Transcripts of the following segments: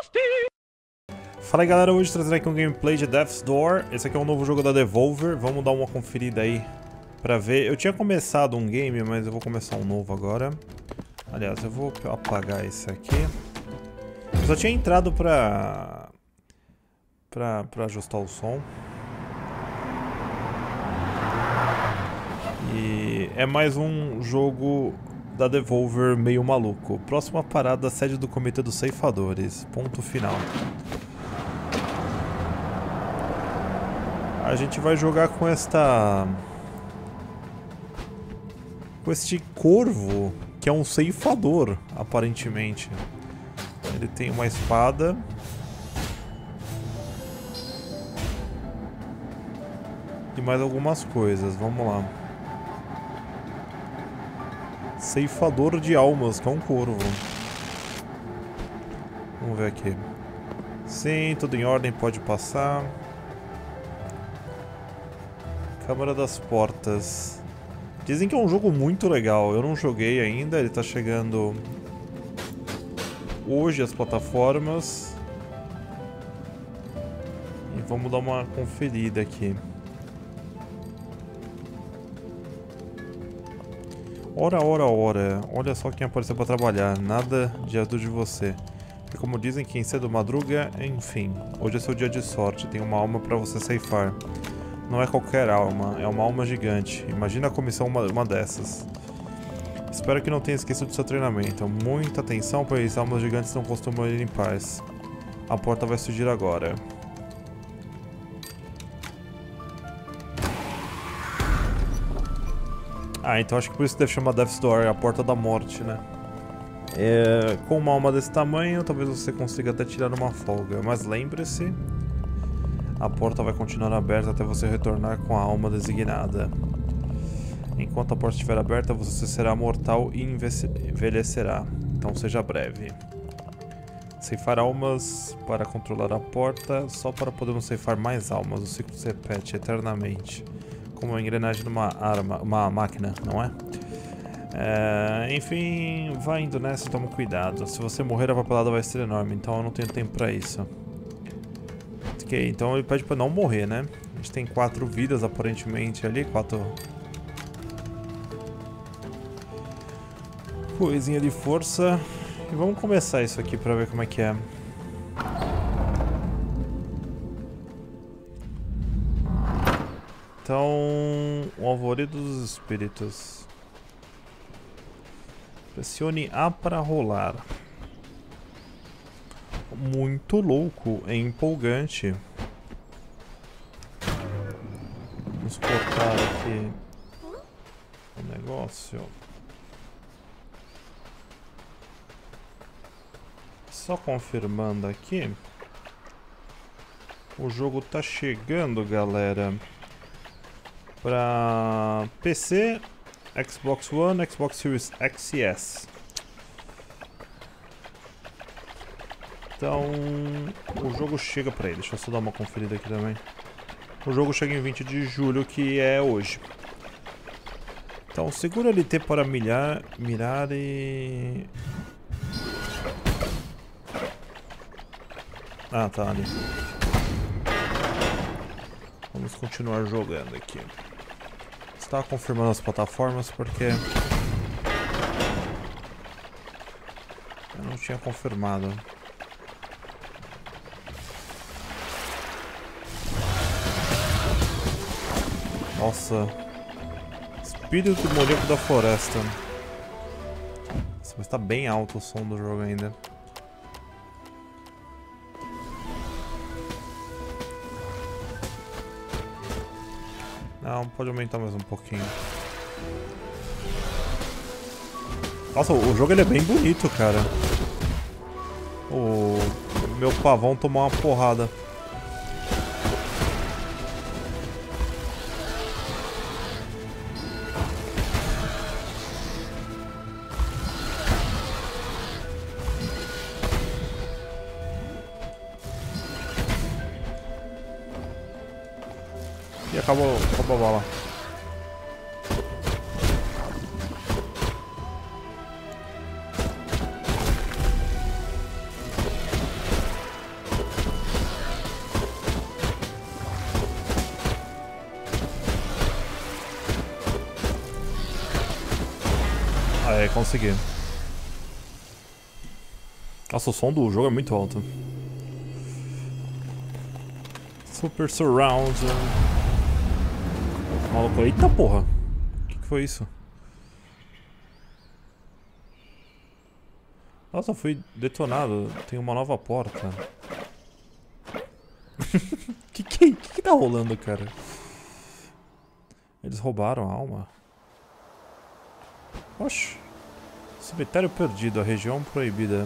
Fala aí galera, hoje trazendo aqui um gameplay de Death's Door. Esse aqui é um novo jogo da Devolver, vamos dar uma conferida aí pra ver. Eu tinha começado um game, mas eu vou começar um novo agora. Aliás, eu vou apagar esse aqui. Eu só tinha entrado pra ajustar o som. E é mais um jogo da Devolver meio maluco. Próxima parada, sede do Comitê dos Ceifadores. Ponto final. A gente vai jogar com este corvo, que é um ceifador, aparentemente. Ele tem uma espada. E mais algumas coisas, vamos lá. Ceifador de almas, que é um corvo. Vamos ver aqui. Sim, tudo em ordem, pode passar. Câmara das Portas. Dizem que é um jogo muito legal. Eu não joguei ainda, ele tá chegando hoje às plataformas. E vamos dar uma conferida aqui. Ora, ora, ora. Olha só quem apareceu pra trabalhar. Nada de ado de você. E como dizem, quem cedo madruga, enfim. Hoje é seu dia de sorte. Tem uma alma pra você ceifar. Não é qualquer alma, é uma alma gigante. Imagina a comissão uma dessas. Espero que não tenha esquecido do seu treinamento. Muita atenção, pois almas gigantes não costumam ir em paz. A porta vai surgir agora. Ah, então acho que por isso deve chamar Death's Door, a porta da morte, né? Com uma alma desse tamanho, talvez você consiga até tirar uma folga. Mas lembre-se... A porta vai continuar aberta até você retornar com a alma designada. Enquanto a porta estiver aberta, você será mortal e envelhecerá. Então seja breve. Ceifar almas para controlar a porta, só para podermos ceifar mais almas. O ciclo se repete eternamente. Como a engrenagem de uma máquina, não é? Enfim, vai indo nessa e toma cuidado. Se você morrer, a papelada vai ser enorme, então eu não tenho tempo para isso. Ok, então ele pede pra não morrer, né? A gente tem 4 vidas aparentemente ali, 4 coisinha de força. E vamos começar isso aqui pra ver como é que é. Então, o alvoredo dos espíritos. Pressione A para rolar. Muito louco, é empolgante. Vamos cortar aqui o negócio. Só confirmando aqui. O jogo tá chegando, galera, para PC, Xbox One, Xbox Series X e S. Então, o jogo chega pra ele. Deixa eu só dar uma conferida aqui também. O jogo chega em 20 de julho, que é hoje. Então, segura LT para mirar e... Ah, tá ali. Vamos continuar jogando aqui. Estava confirmando as plataformas porque... eu não tinha confirmado. Nossa. Espírito demoníaco da floresta. Nossa, mas tá bem alto o som do jogo ainda. Não, pode aumentar mais um pouquinho. Nossa, o jogo ele é bem bonito, cara. O meu pavão tomou uma porrada. E acabou a bala. consegui. Nossa, o som do jogo é muito alto. Super Surround. Maluco, eita porra. O que foi isso? Nossa, fui detonado. Tem uma nova porta. que tá rolando, cara? Eles roubaram a alma. Oxi. Cemitério perdido, a região proibida.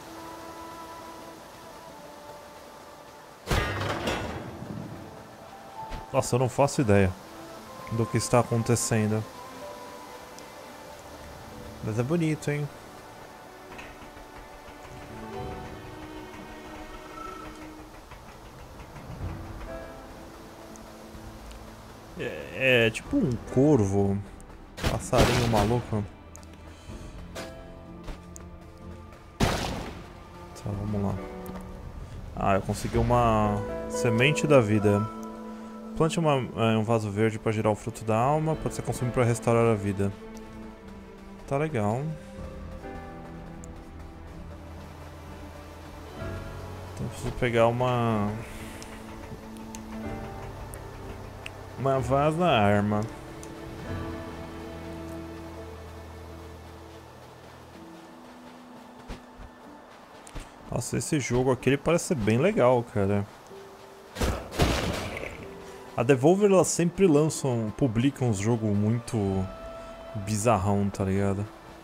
Nossa, eu não faço ideia do que está acontecendo. Mas é bonito, hein? É tipo um corvo, passarinho maluco. Tá, vamos lá. Ah, eu consegui uma semente da vida. Plante um vaso verde para gerar o fruto da alma. Pode ser consumido para restaurar a vida. Tá legal. Então eu preciso pegar uma vaza arma. Nossa, esse jogo aqui ele parece ser bem legal, cara. A Devolver, ela sempre publica uns jogos muito bizarrão, tá ligado?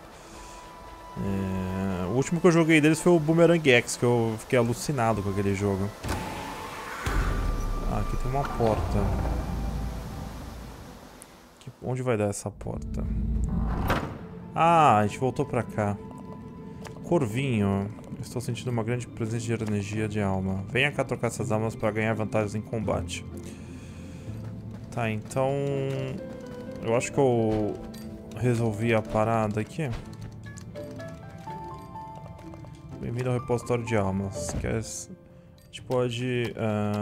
O último que eu joguei deles foi o Boomerang X, que eu fiquei alucinado com aquele jogo. Ah, aqui tem uma porta. Onde vai dar essa porta? Ah, a gente voltou pra cá. Corvinho. Estou sentindo uma grande presença de energia de alma. Venha cá trocar essas almas para ganhar vantagens em combate. Tá, então... eu acho que eu resolvi a parada aqui. Bem-vindo ao repositório de almas. A gente pode...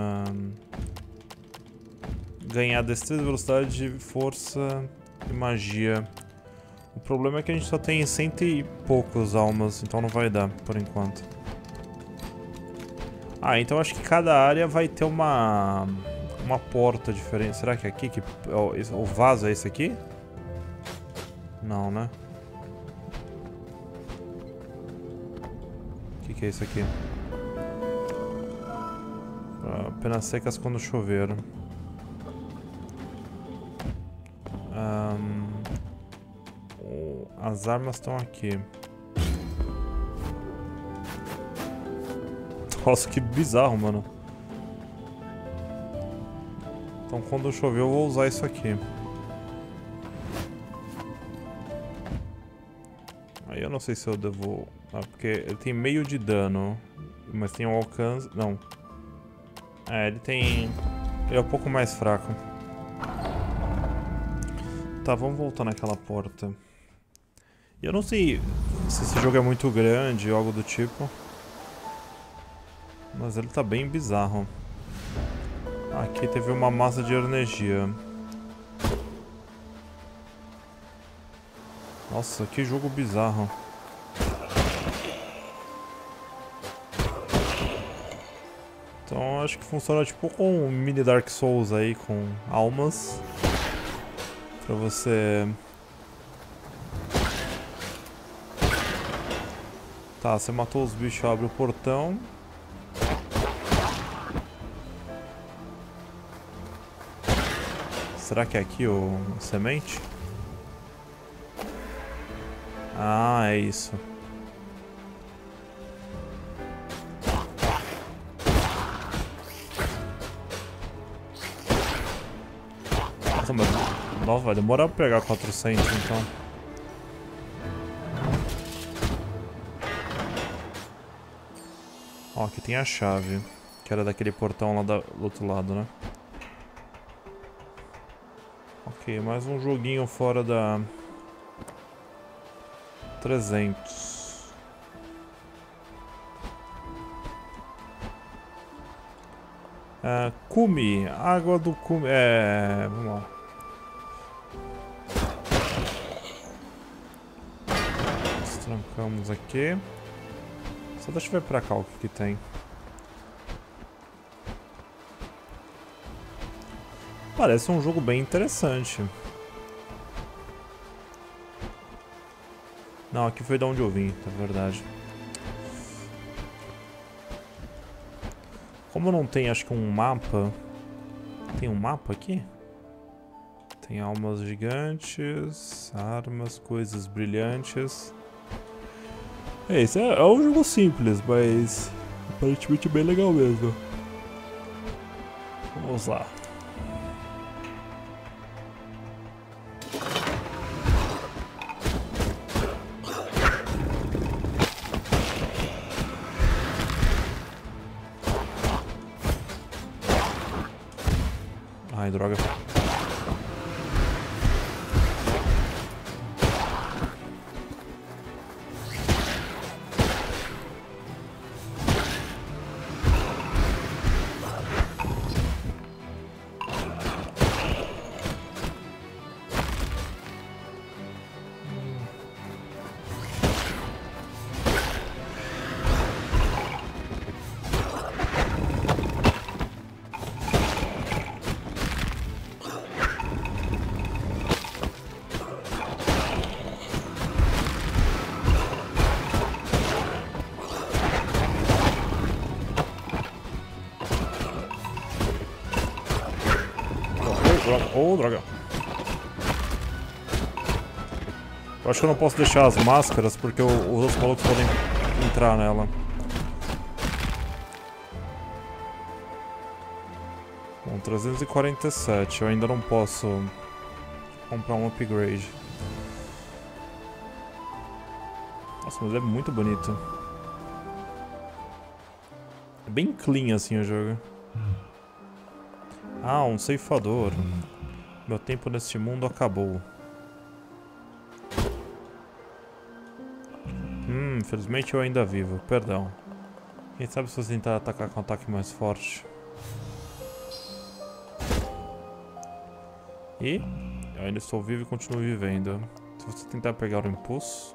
ganhar destreza, velocidade, força e magia. O problema é que a gente só tem 100 e poucos almas, então não vai dar por enquanto. Ah, então acho que cada área vai ter uma porta diferente. Será que é aqui que o vaso é esse aqui? Não, né? O que é isso aqui? Penas secas quando chover. As armas estão aqui. Nossa, que bizarro, mano. Então quando chover eu vou usar isso aqui. Aí eu não sei se eu devo... Ah, porque ele tem meio de dano. Mas tem um alcance... Não. Ele tem... Ele é um pouco mais fraco. Tá, vamos voltar naquela porta. E eu não sei se esse jogo é muito grande ou algo do tipo. Mas ele tá bem bizarro. Aqui teve uma massa de energia. Nossa, que jogo bizarro. Então acho que funciona tipo com um mini Dark Souls aí, com almas. Pra você... Tá, você matou os bichos, abre o portão. Será que é aqui o semente? Ah, é isso. Nossa, mas... Nossa, vai demorar pra pegar 400 então. Ó, aqui tem a chave. Que era daquele portão lá do outro lado, né? Ok, mais um joguinho fora da... 300. Cume, água do cume. Vamos lá. Colocamos aqui. Só deixa eu ver pra cá o que tem. Parece um jogo bem interessante. Não, aqui foi de onde eu vim, na verdade. Como não tem, acho que um mapa... Tem um mapa aqui? Tem almas gigantes, armas, coisas brilhantes. Esse é um jogo simples, mas aparentemente bem legal mesmo. Vamos lá. Ai, droga. Oh, droga. Eu acho que eu não posso deixar as máscaras porque os outros malucos podem entrar nela. Bom, 347. Eu ainda não posso comprar um upgrade. Nossa, mas é muito bonito. É bem clean assim o jogo. Ah, um ceifador. Meu tempo neste mundo acabou. Infelizmente eu ainda vivo. Perdão. Quem sabe se você tentar atacar com um ataque mais forte. E eu ainda estou vivo e continuo vivendo. Se você tentar pegar o impulso...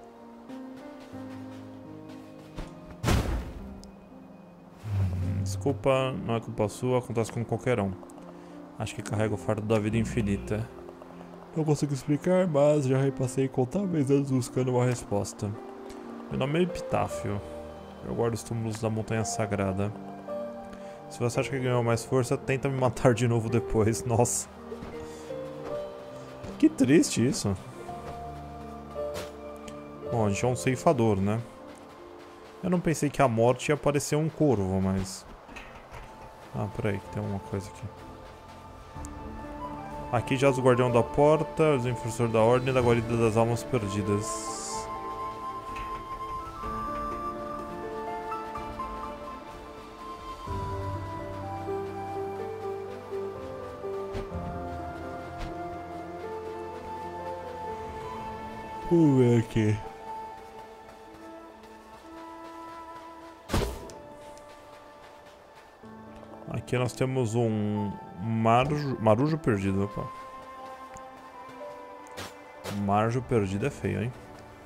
Desculpa, não é culpa sua, acontece com qualquer um. Acho que carrega o fardo da vida infinita. Não consigo explicar, mas já repassei incontáveis anos buscando uma resposta. Meu nome é Epitáfio. Eu guardo os túmulos da Montanha Sagrada. Se você acha que ganhou mais força, tenta me matar de novo depois. Nossa. Que triste isso. Bom, a gente é um ceifador, né? Eu não pensei que a morte ia aparecer um corvo, mas... Ah, peraí, que tem uma coisa aqui. Aqui jaz o guardião da porta, o enforcedor da ordem e da guarida das almas perdidas. Vamos ver aqui. Aqui nós temos um marujo perdido, opa. Marjo perdido é feio, hein?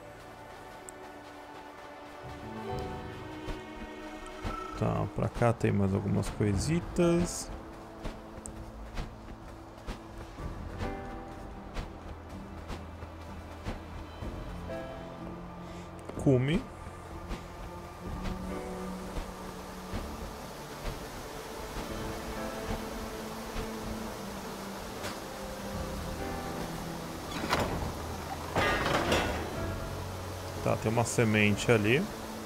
Tá, pra cá tem mais algumas coisitas. Cume. Tá, tem uma semente ali.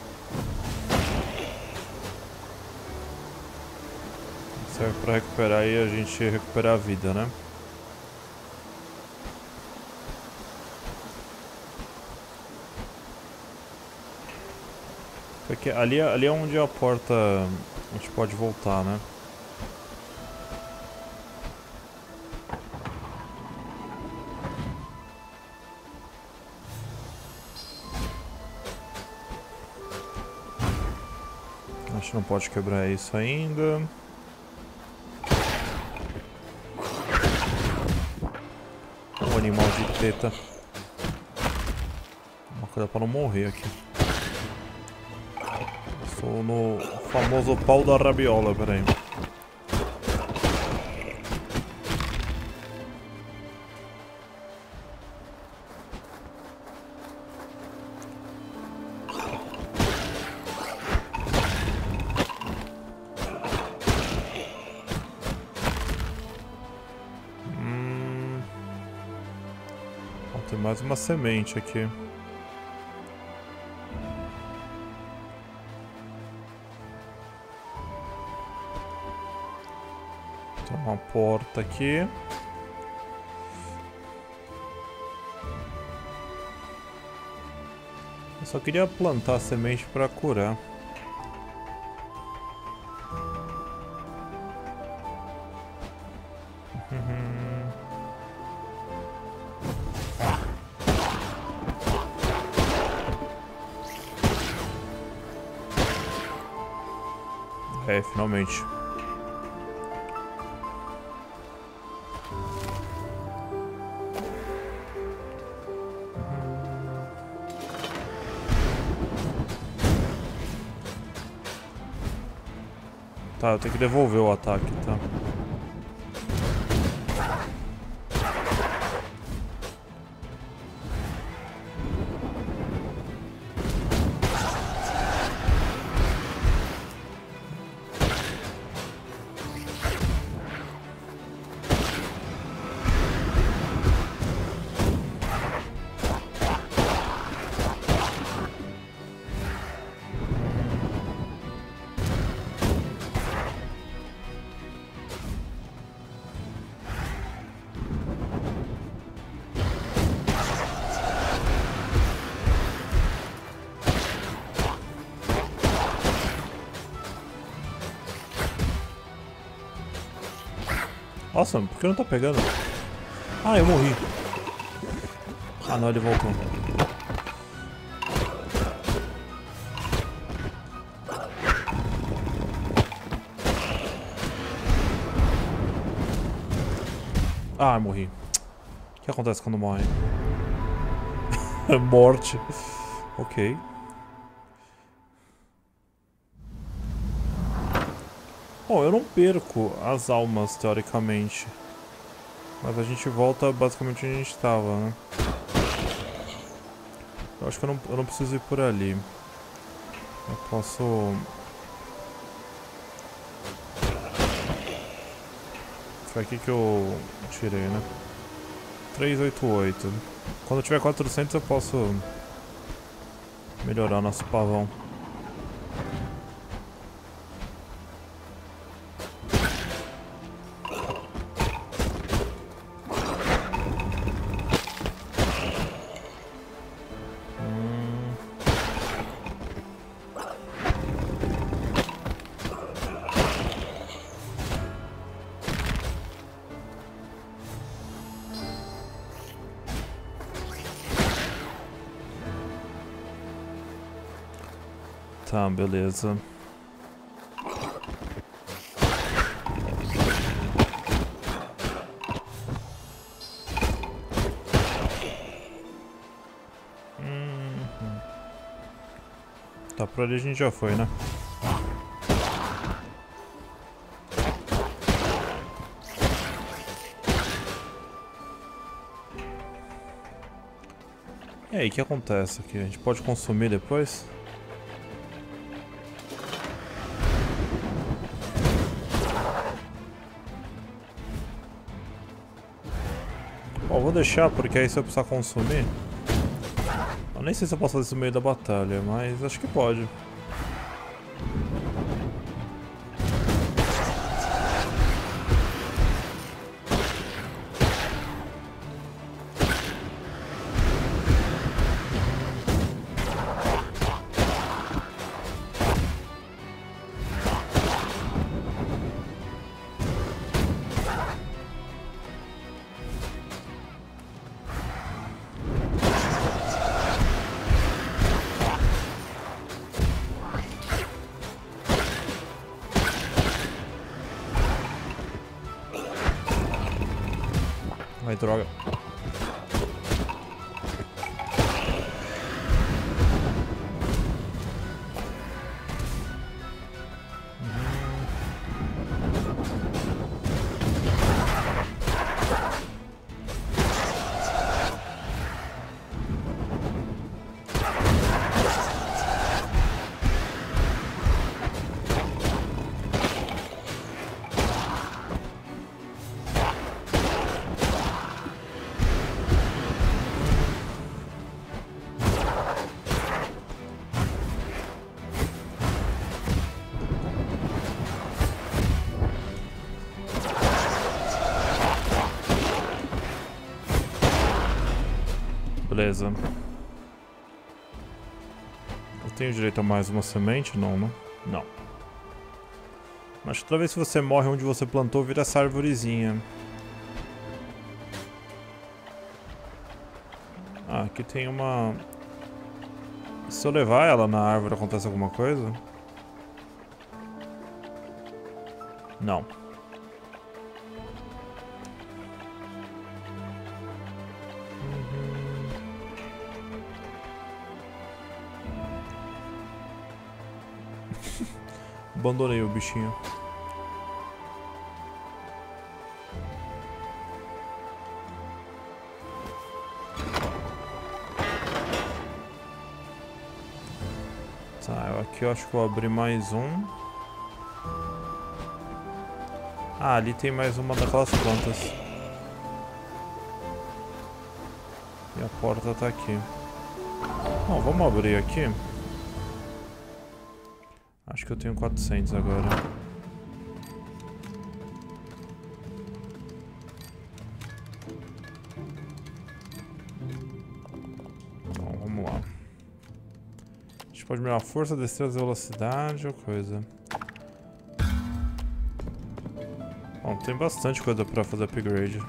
Serve pra recuperar e a gente recuperar a vida, né? Porque ali é onde a porta a gente pode voltar, né? A gente não pode quebrar isso ainda. Um animal de teta. Uma Cuidado pra não morrer aqui. Estou no famoso pau da rabiola, peraí. Tem mais uma semente aqui. Tem uma porta aqui. Eu só queria plantar a semente para curar. É, finalmente. Tá, eu tenho que devolver o ataque, tá? Nossa, por que não tá pegando? Ah, eu morri. Ah, não, ele voltou. Ah, eu morri. O que acontece quando morre? Morte. Ok. Bom, eu não perco as almas, teoricamente. Mas a gente volta basicamente onde a gente estava, né? Eu acho que eu não preciso ir por ali. Eu posso... Foi aqui que eu tirei, né? 388. Quando eu tiver 400 eu posso melhorar nosso pavão. Tá, beleza. Tá, por ali a gente já foi, né? E aí, o que acontece aqui? A gente pode consumir depois? Bom, vou deixar porque aí se eu precisar consumir... Eu nem sei se eu posso fazer isso no meio da batalha, mas acho que pode. Ai, droga. Beleza. Eu tenho direito a mais uma semente? Não, né? Não. Mas toda vez que você morre onde você plantou, vira essa arvorezinha. Ah, aqui tem uma... Se eu levar ela na árvore, acontece alguma coisa? Não. Abandonei o bichinho. Tá, aqui eu acho que eu abri mais um. Ah, ali tem mais uma daquelas plantas. E a porta tá aqui. Bom, vamos abrir aqui. Acho que eu tenho 400 agora. Bom, vamos lá. A gente pode melhorar a força, destreza, velocidade ou coisa. Bom, tem bastante coisa pra fazer upgrade.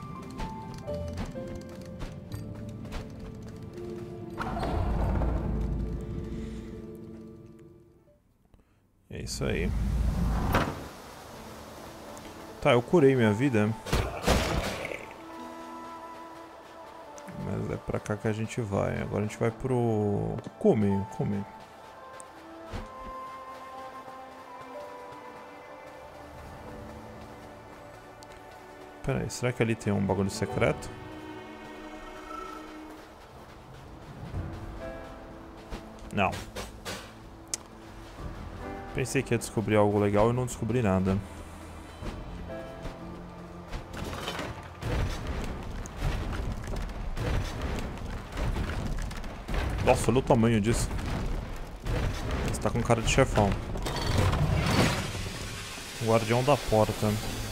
É isso aí. Tá, eu curei minha vida. Mas é pra cá que a gente vai. Agora a gente vai pro... Cume. Pera aí, será que ali tem um bagulho secreto? Não. Pensei que ia descobrir algo legal e não descobri nada. Nossa, olha o tamanho disso. Você tá com cara de chefão. Guardião da porta.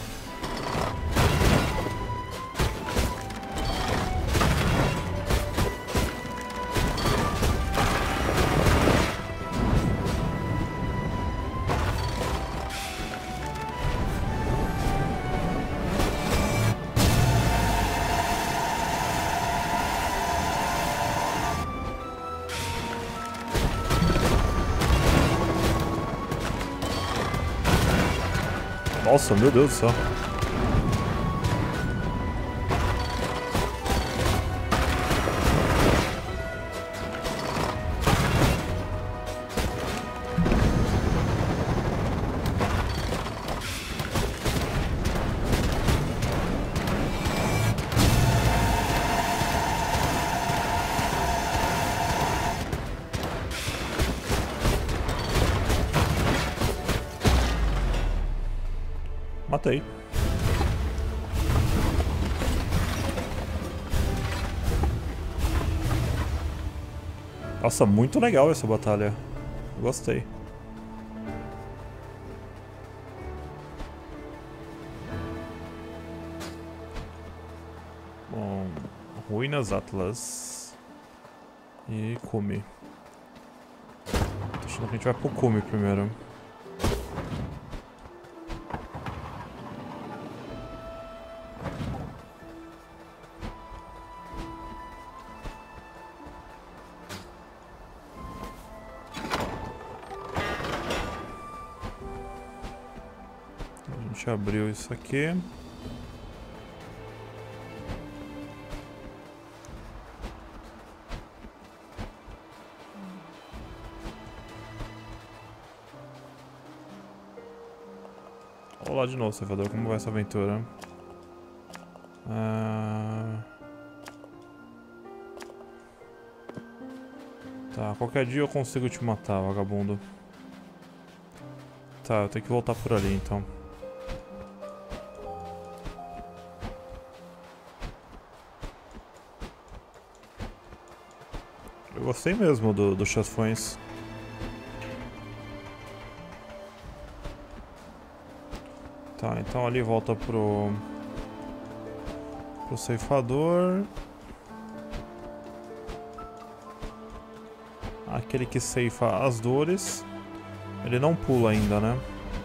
Nossa, meu Deus do céu. Matei. Nossa, muito legal essa batalha. Gostei. Bom, Ruínas Atlas. E Cume. Tô achando que a gente vai pro Cume primeiro. A gente abriu isso aqui. Olá de novo, Ceifador. Como vai essa aventura? Tá, qualquer dia eu consigo te matar, vagabundo. Tá, eu tenho que voltar por ali, então. Eu gostei mesmo dos chefões. Tá, então ali volta pro ceifador. Aquele que ceifa as dores. Ele não pula ainda, né?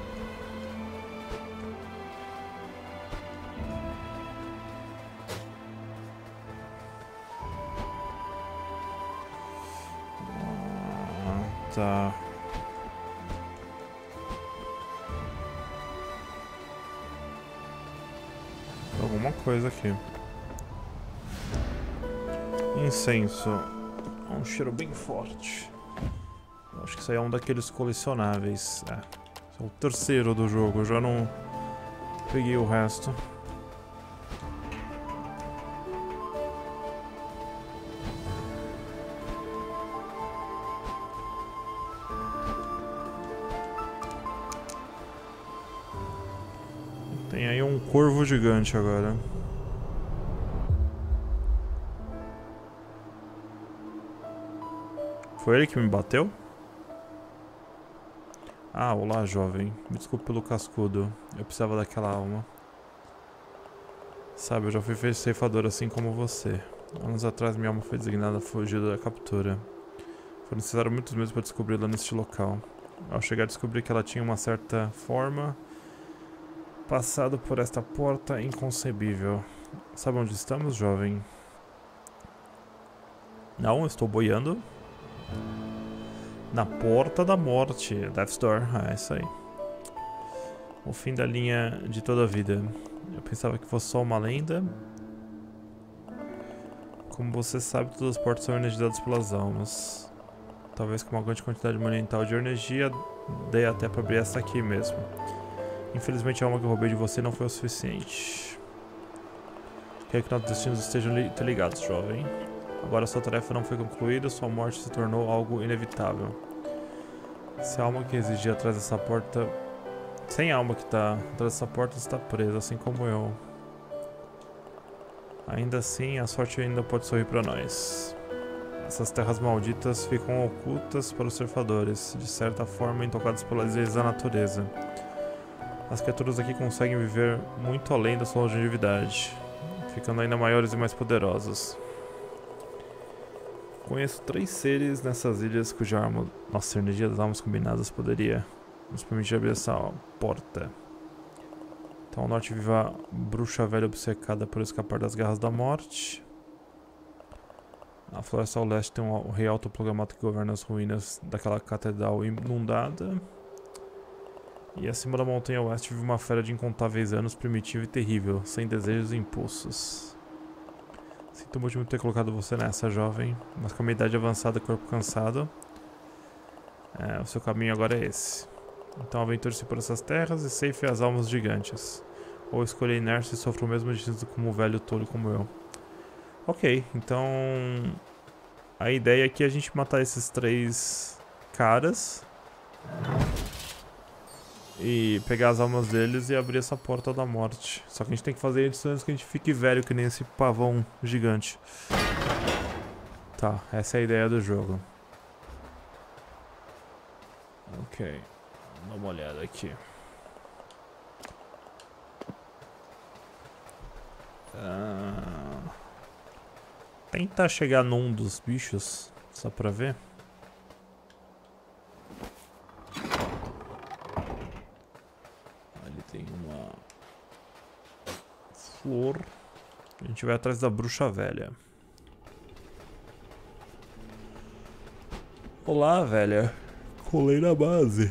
Tá. Alguma coisa aqui. Incenso. Um cheiro bem forte. Eu acho que isso aí é um daqueles colecionáveis. É. Esse é o terceiro do jogo. Eu já não peguei o resto. Tem aí um corvo gigante agora. Foi ele que me bateu? Ah, olá, jovem. Me desculpe pelo cascudo. Eu precisava daquela alma. Sabe, eu já fui ceifador assim como você. Anos atrás minha alma foi designada a fugir da captura. Foi necessário muitos meses para descobri-la neste local. Ao chegar a descobrir que ela tinha uma certa forma, passado por esta porta inconcebível. Sabe onde estamos, jovem? Não, estou boiando. Na porta da morte. Death's Door. É isso aí. O fim da linha de toda a vida. Eu pensava que fosse só uma lenda. Como você sabe, todas as portas são energizadas pelas almas. Talvez com uma grande quantidade monumental de energia, dê até para abrir essa aqui mesmo. Infelizmente a alma que eu roubei de você não foi o suficiente. Quero que nossos destinos estejam interligados, jovem. Agora sua tarefa não foi concluída, sua morte se tornou algo inevitável. Se a alma que residia atrás dessa porta... Sem a alma que está atrás dessa porta está presa, assim como eu. Ainda assim, a sorte ainda pode sorrir para nós. Essas terras malditas ficam ocultas para os surfadores, de certa forma intocadas pelas leis da natureza. As criaturas aqui conseguem viver muito além da sua longevidade, ficando ainda maiores e mais poderosas. Conheço 3 seres nessas ilhas cuja arma, nossa energia das almas combinadas poderia nos permitir abrir essa porta. Então ao norte vive a bruxa velha obcecada por escapar das garras da morte. A floresta ao leste tem um rei autoproclamado que governa as ruínas daquela catedral inundada. E acima da montanha oeste vive uma fera de incontáveis anos, primitiva e terrível, sem desejos e impulsos. Sinto muito ter colocado você nessa, jovem, mas com a minha idade avançada e corpo cansado, o seu caminho agora é esse. Então aventure-se por essas terras e ceife as almas gigantes. Ou escolha a inércia e sofra o mesmo destino como um velho tolo como eu. Ok, então a ideia aqui é a gente matar esses 3 caras e pegar as almas deles e abrir essa porta da morte. Só que a gente tem que fazer isso antes que a gente fique velho, que nem esse pavão gigante. Tá, essa é a ideia do jogo. Ok, dá uma olhada aqui. Tentar chegar num dos bichos, só pra ver. Ali tem uma flor. A gente vai atrás da bruxa velha. Olá, velha. Colei na base.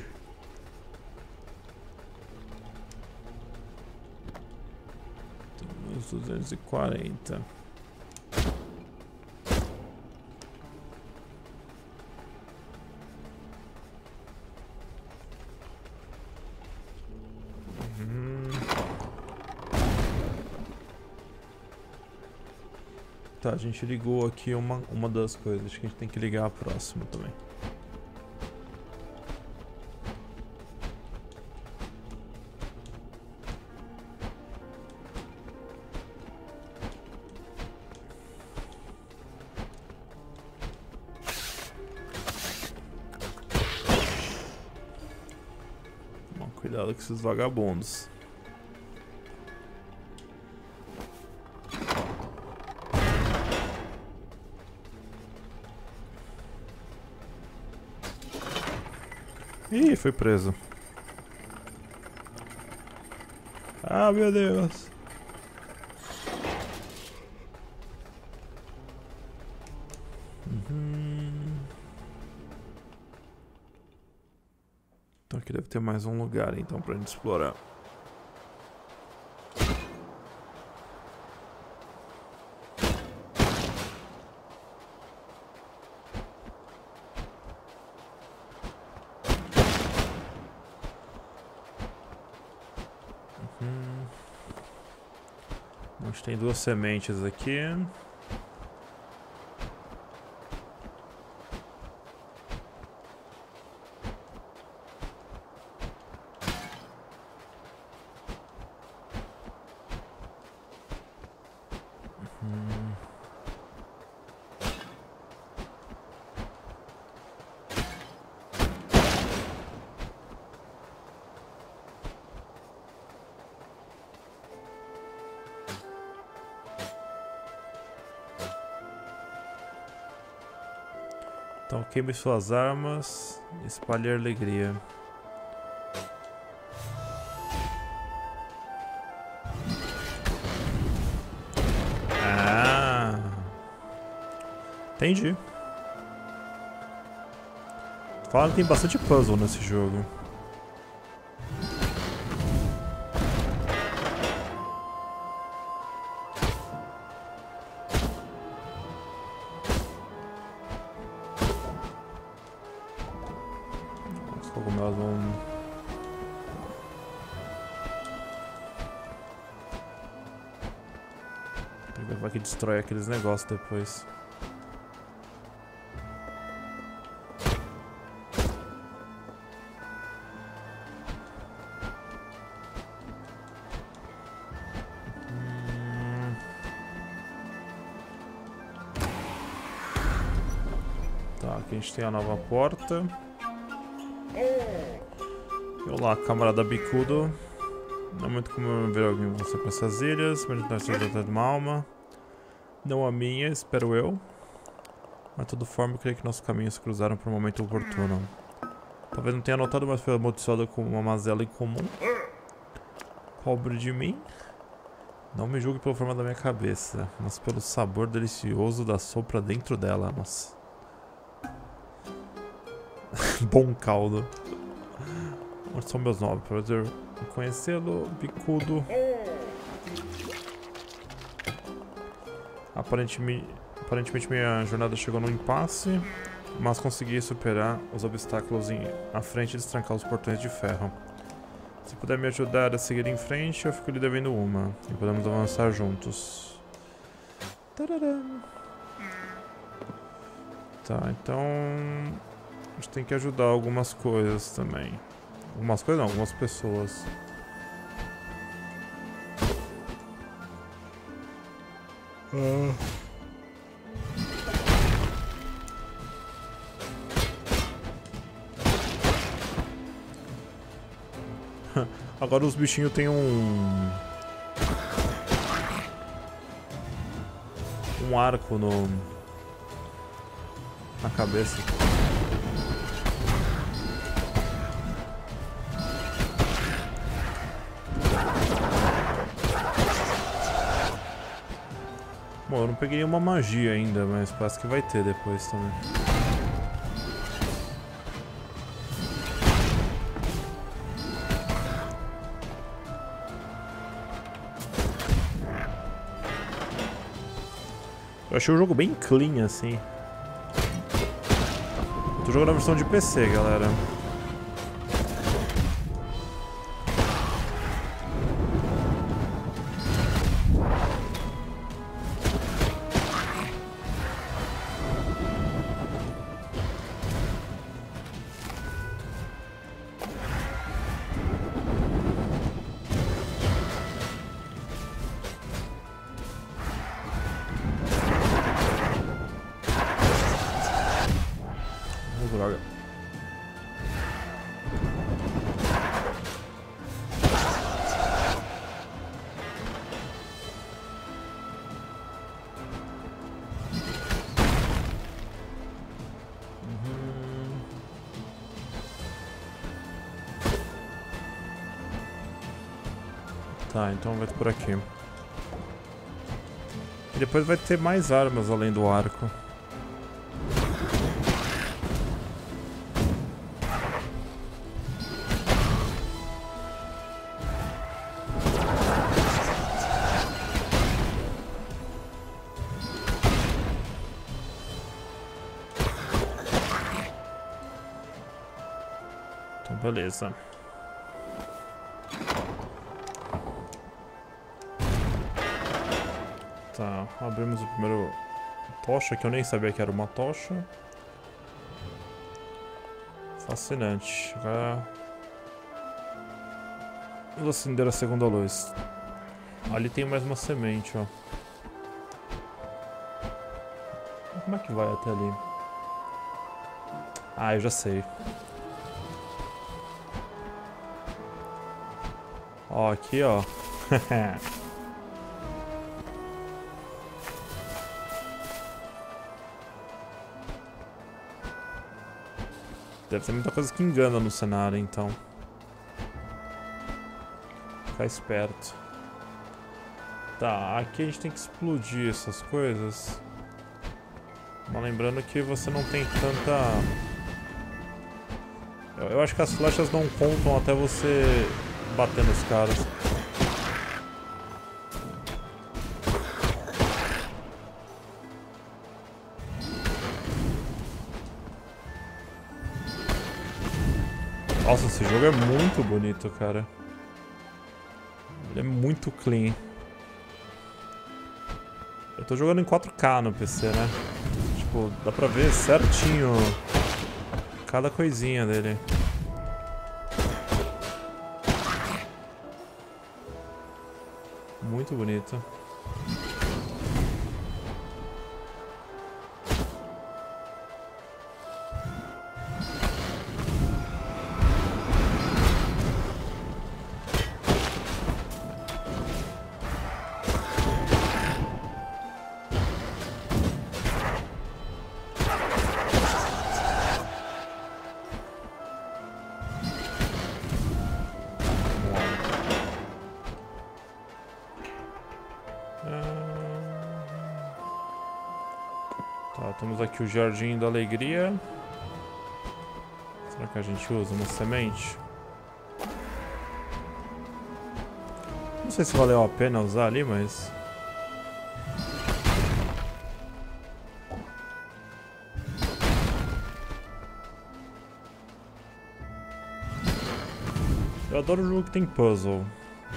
Temos 240. Tá, a gente ligou aqui uma das coisas. Acho que a gente tem que ligar a próxima também. Toma cuidado com esses vagabundos. Ih, foi preso. Ah, meu Deus. Então aqui deve ter mais um lugar então pra gente explorar. A gente tem 2 sementes aqui. Então queime suas armas, espalhe alegria. Ah, entendi. Fala que tem bastante puzzle nesse jogo. Os cogumelos vão... Vai que destrói aqueles negócios depois. Tá, aqui a gente tem a nova porta. Olá, camarada bicudo. Não é muito comum ver alguém você com essas ilhas, mas nós temos de uma alma. Não a minha, espero eu. Mas de toda forma, eu creio que nossos caminhos se cruzaram por um momento oportuno. Talvez não tenha notado, mas foi amaldiçoado com uma mazela incomum. Pobre de mim. Não me julgue pela forma da minha cabeça, mas pelo sabor delicioso da sopa dentro dela. Nossa. Bom caldo. Onde são meus nobres? Prazer em conhecê-lo, bicudo. Aparentemente minha jornada chegou num impasse, mas consegui superar os obstáculos à frente e destrancar os portões de ferro. Se puder me ajudar a seguir em frente, eu fico lhe devendo uma, e podemos avançar juntos. Tararam. Tá, então... a gente tem que ajudar algumas coisas também. Algumas coisas não, algumas pessoas. Agora os bichinhos têm um arco na cabeça. Bom, eu não peguei nenhuma magia ainda, mas parece que vai ter depois também. Eu achei o jogo bem clean, assim. Eu tô jogando a versão de PC, galera. Droga. Tá, então vai por aqui. E depois vai ter mais armas além do arco. Então, beleza. Tá, abrimos o primeiro tocha, que eu nem sabia que era uma tocha. Fascinante. Agora vamos acender a segunda luz. Ali tem mais uma semente, ó. Como é que vai até ali? Ah, eu já sei. Ó, aqui, ó. Deve ter muita coisa que engana no cenário, então. Ficar esperto. Tá, aqui a gente tem que explodir essas coisas. Mas lembrando que você não tem tanta... Eu acho que as flechas não contam até você bater nos caras. Nossa, esse jogo é muito bonito, cara. Ele é muito clean. Eu tô jogando em 4K no PC, né? Tipo, dá pra ver certinho cada coisinha dele. Muito bonito. Tá, temos aqui o Jardim da Alegria. Será que a gente usa uma semente? Não sei se valeu a pena usar ali, mas... Eu adoro jogo que tem puzzle.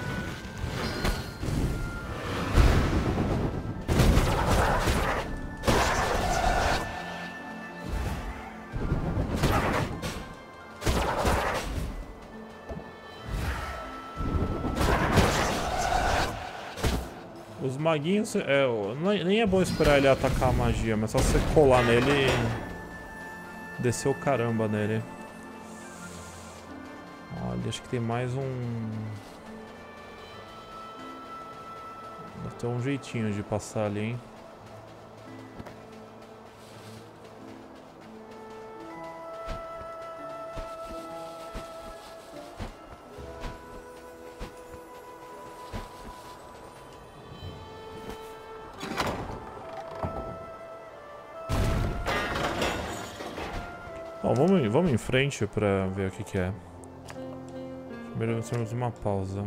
Os maguinhos, nem é bom esperar ele atacar a magia, mas só você colar nele e descer o caramba nele. Olha, acho que tem mais um... Deve ter um jeitinho de passar ali, hein? Bom, vamos em frente pra ver o que é. Primeiro nós temos uma pausa.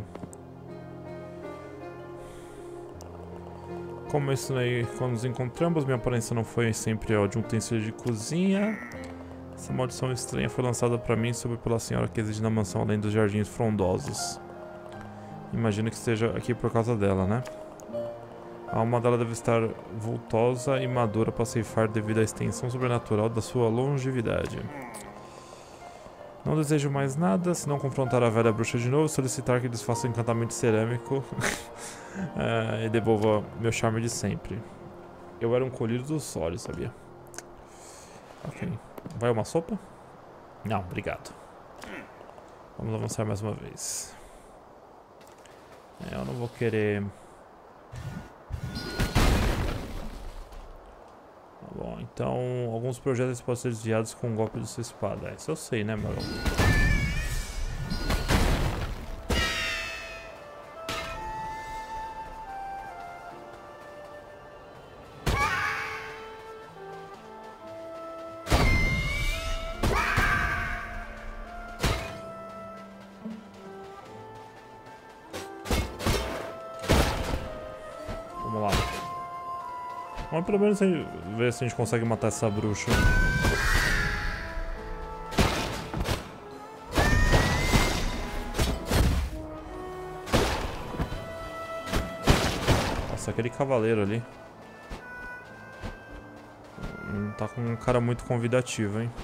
Como eu ensinei quando nos encontramos, minha aparência não foi sempre a de um utensílio de cozinha. Essa maldição estranha foi lançada pra mim sobre pela senhora que reside na mansão além dos jardins frondosos. Imagino que esteja aqui por causa dela, né? A alma dela deve estar vultosa e madura para ceifar devido à extensão sobrenatural da sua longevidade. Não desejo mais nada, senão confrontar a velha bruxa de novo e solicitar que desfaça o encantamento cerâmico e devolva meu charme de sempre. Eu era um colírio dos olhos, sabia? Ok. Vai uma sopa? Não, obrigado. Vamos avançar mais uma vez. Eu não vou querer... Bom, então alguns projetos podem ser desviados com um golpe de sua espada. Isso eu sei, né, Marão? Vamos pelo menos ver se a gente consegue matar essa bruxa. Nossa, aquele cavaleiro ali. Tá com um cara muito convidativo, hein?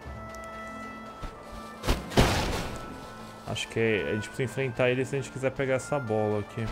Acho que a gente precisa enfrentar ele se a gente quiser pegar essa bola aqui.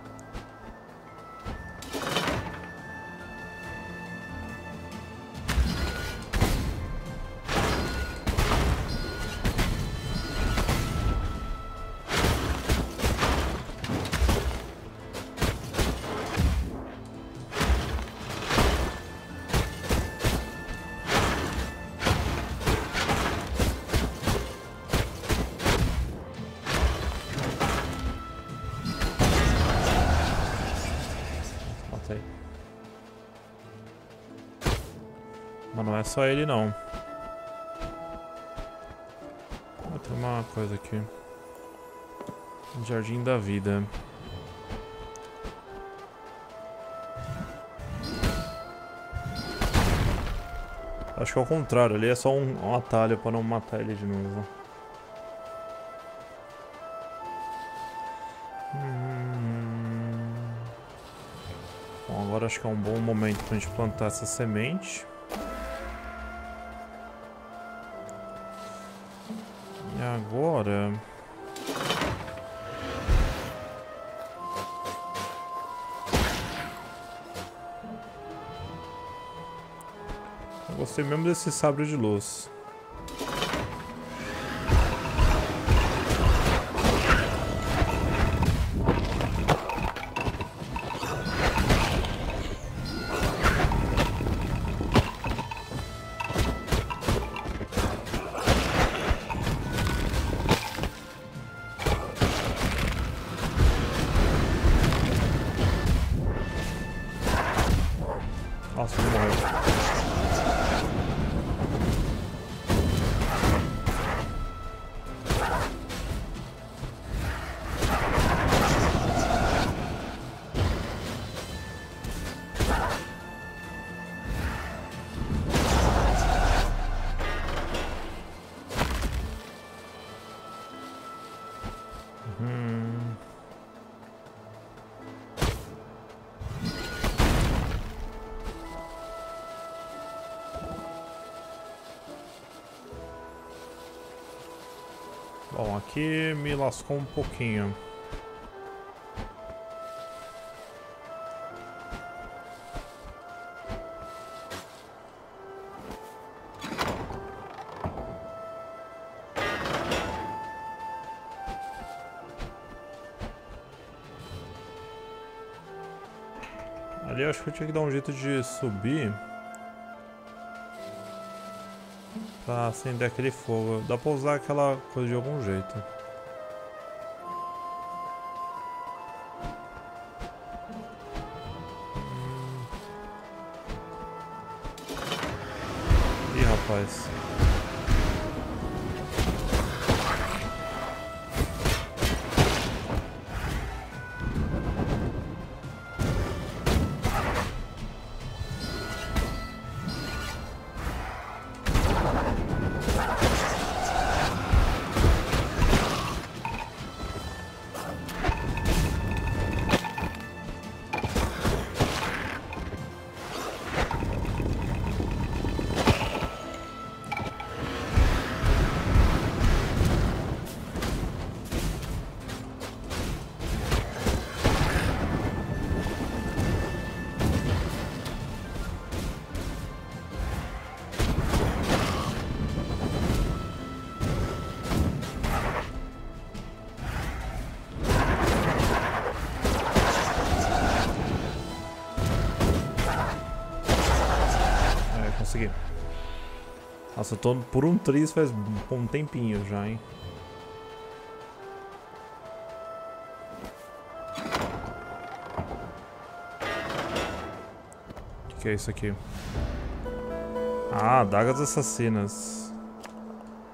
Mas não é só ele não. Tem uma coisa aqui. Jardim da Vida. Acho que é o contrário, ali é só um atalho para não matar ele de novo. Bom, agora acho que é um bom momento pra gente plantar essa semente. E agora... eu gostei mesmo desse sabre de luz. Nossa, ele morreu. Bom, aqui me lascou um pouquinho. Ali eu acho que eu tinha que dar um jeito de subir pra acender aquele fogo. Dá pra usar aquela coisa de algum jeito. Ih, rapaz. Consegui. Nossa, eu tô por um triz faz um tempinho já, hein. O que é isso aqui? Ah, adagas assassinas.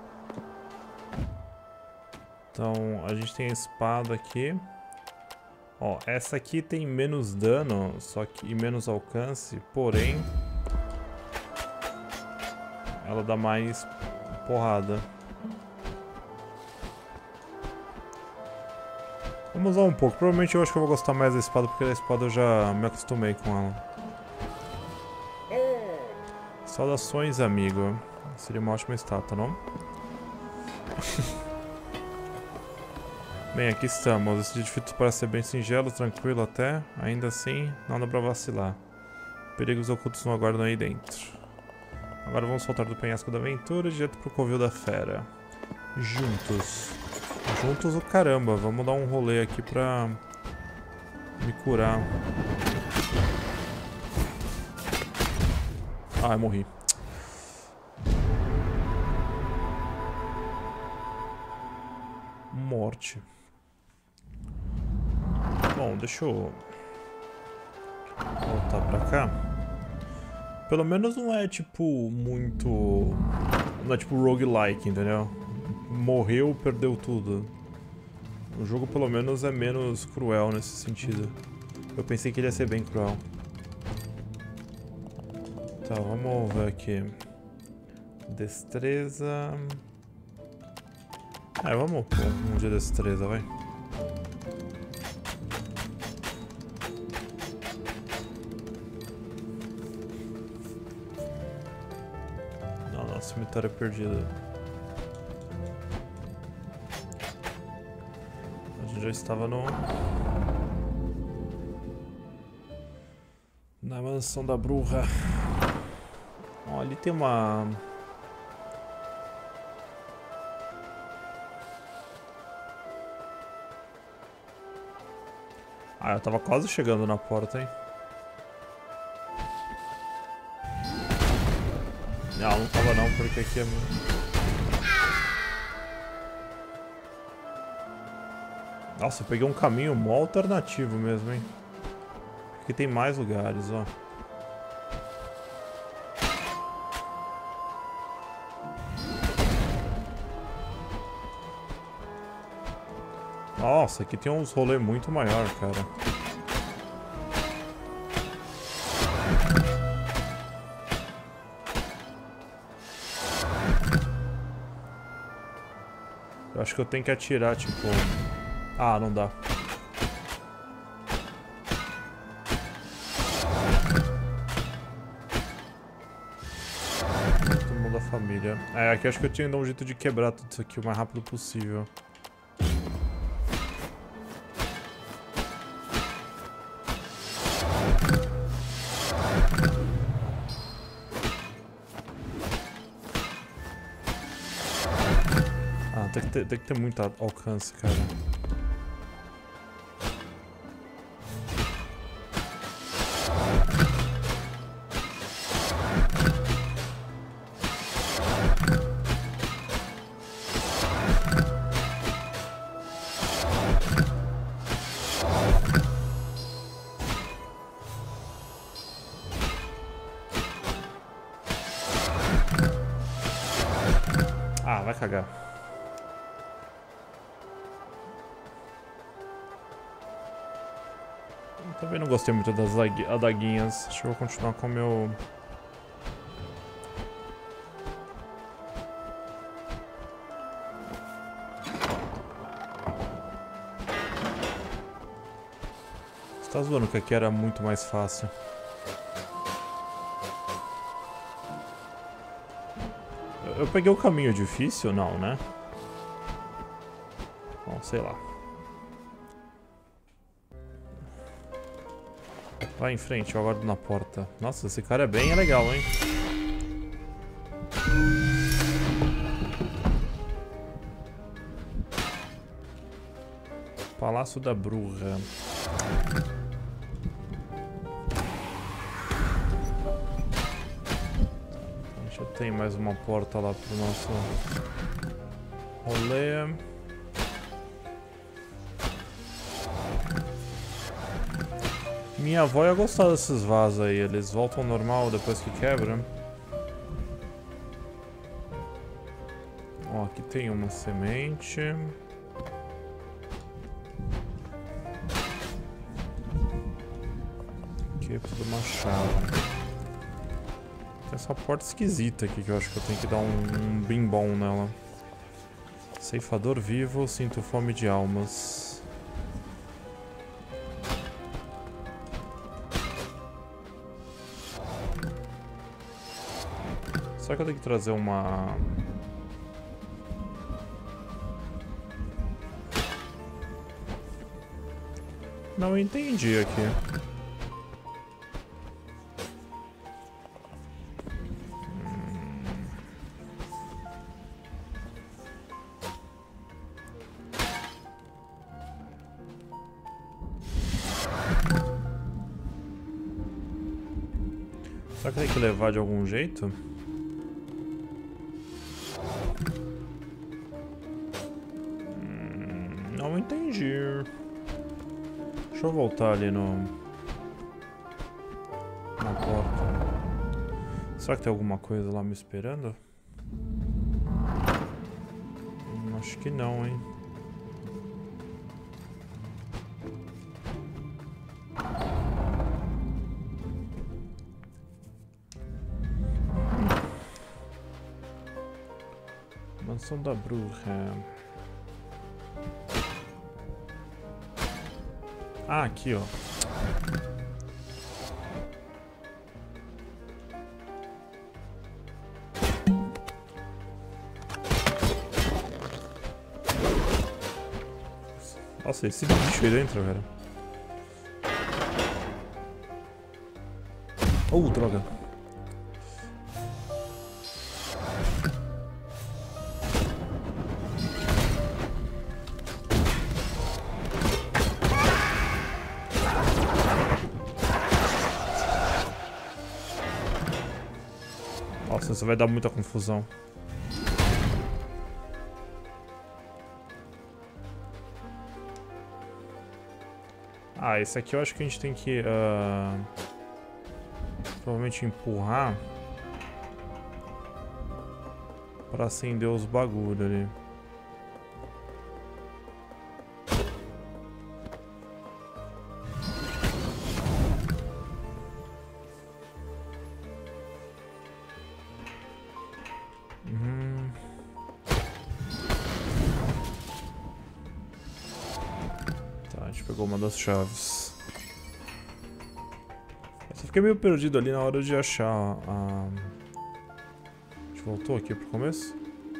Então, a gente tem a espada aqui. Ó, essa aqui tem menos dano, só que e menos alcance, porém ela dá mais porrada. Vamos usar um pouco. Provavelmente eu acho que eu vou gostar mais da espada, porque a espada eu já me acostumei com ela. Saudações, amigo. Seria uma ótima estátua, não? Bem, aqui estamos. Esse edifício parece ser bem singelo, tranquilo até. Ainda assim, nada pra vacilar. Perigos ocultos não aguardam aí dentro. Agora vamos soltar do penhasco da aventura direto pro covil da fera. Juntos. Juntos o caramba. Vamos dar um rolê aqui pra me curar. Ai, morri. Morte. Bom, deixa eu voltar pra cá. Pelo menos não é tipo muito... Não é tipo roguelike, entendeu? Morreu, perdeu tudo. O jogo pelo menos é menos cruel nesse sentido. Eu pensei que ele ia ser bem cruel. Tá, vamos ver aqui. Destreza... vamos pôr um de destreza, vai. Não, cemitério perdido. A gente já estava na mansão da bruxa. Ó, ali tem uma... Ah, eu tava quase chegando na porta, hein? Não tava não, porque aqui é... Nossa, eu peguei um caminho mó alternativo mesmo, hein? Aqui tem mais lugares, ó. Nossa, aqui tem uns rolê muito maior, cara. Eu acho que eu tenho que atirar, tipo... Ah, não dá. Todo mundo da família. Aqui acho que eu tinha que dar um jeito de quebrar tudo isso aqui o mais rápido possível. Tem que ter muito alcance, cara. Ah, vai cagar. Também não gostei muito das adaguinhas. Acho que eu vou continuar com o meu... Você tá zoando que aqui era muito mais fácil. Eu peguei o caminho difícil? Não, né? Bom, sei lá. Vai em frente, eu aguardo na porta. Nossa, esse cara é bem legal, hein? Palácio da Bruxa. A gente já tem mais uma porta lá pro nosso rolê. Minha avó ia gostar desses vasos aí, eles voltam ao normal depois que quebram. Ó, aqui tem uma semente. Ok, preciso de uma chave. Tem essa porta esquisita aqui que eu acho que eu tenho que dar um bim bom nela. Ceifador vivo, sinto fome de almas. Será que eu tenho que trazer uma... Não entendi aqui. Será que tem que levar de algum jeito? Não entendi. Deixa eu voltar ali no... na porta. Será que tem alguma coisa lá me esperando? Acho que não, hein? Mansão da Bruxa. Ah, aqui, ó. Nossa, esse bicho aí dentro, velho. Oh, droga. Nossa, isso vai dar muita confusão. Ah, esse aqui eu acho que a gente tem que... provavelmente empurrar pra acender os bagulho ali. Tá, a gente pegou uma das chaves. Eu só fiquei meio perdido ali na hora de achar a... A gente voltou aqui pro começo?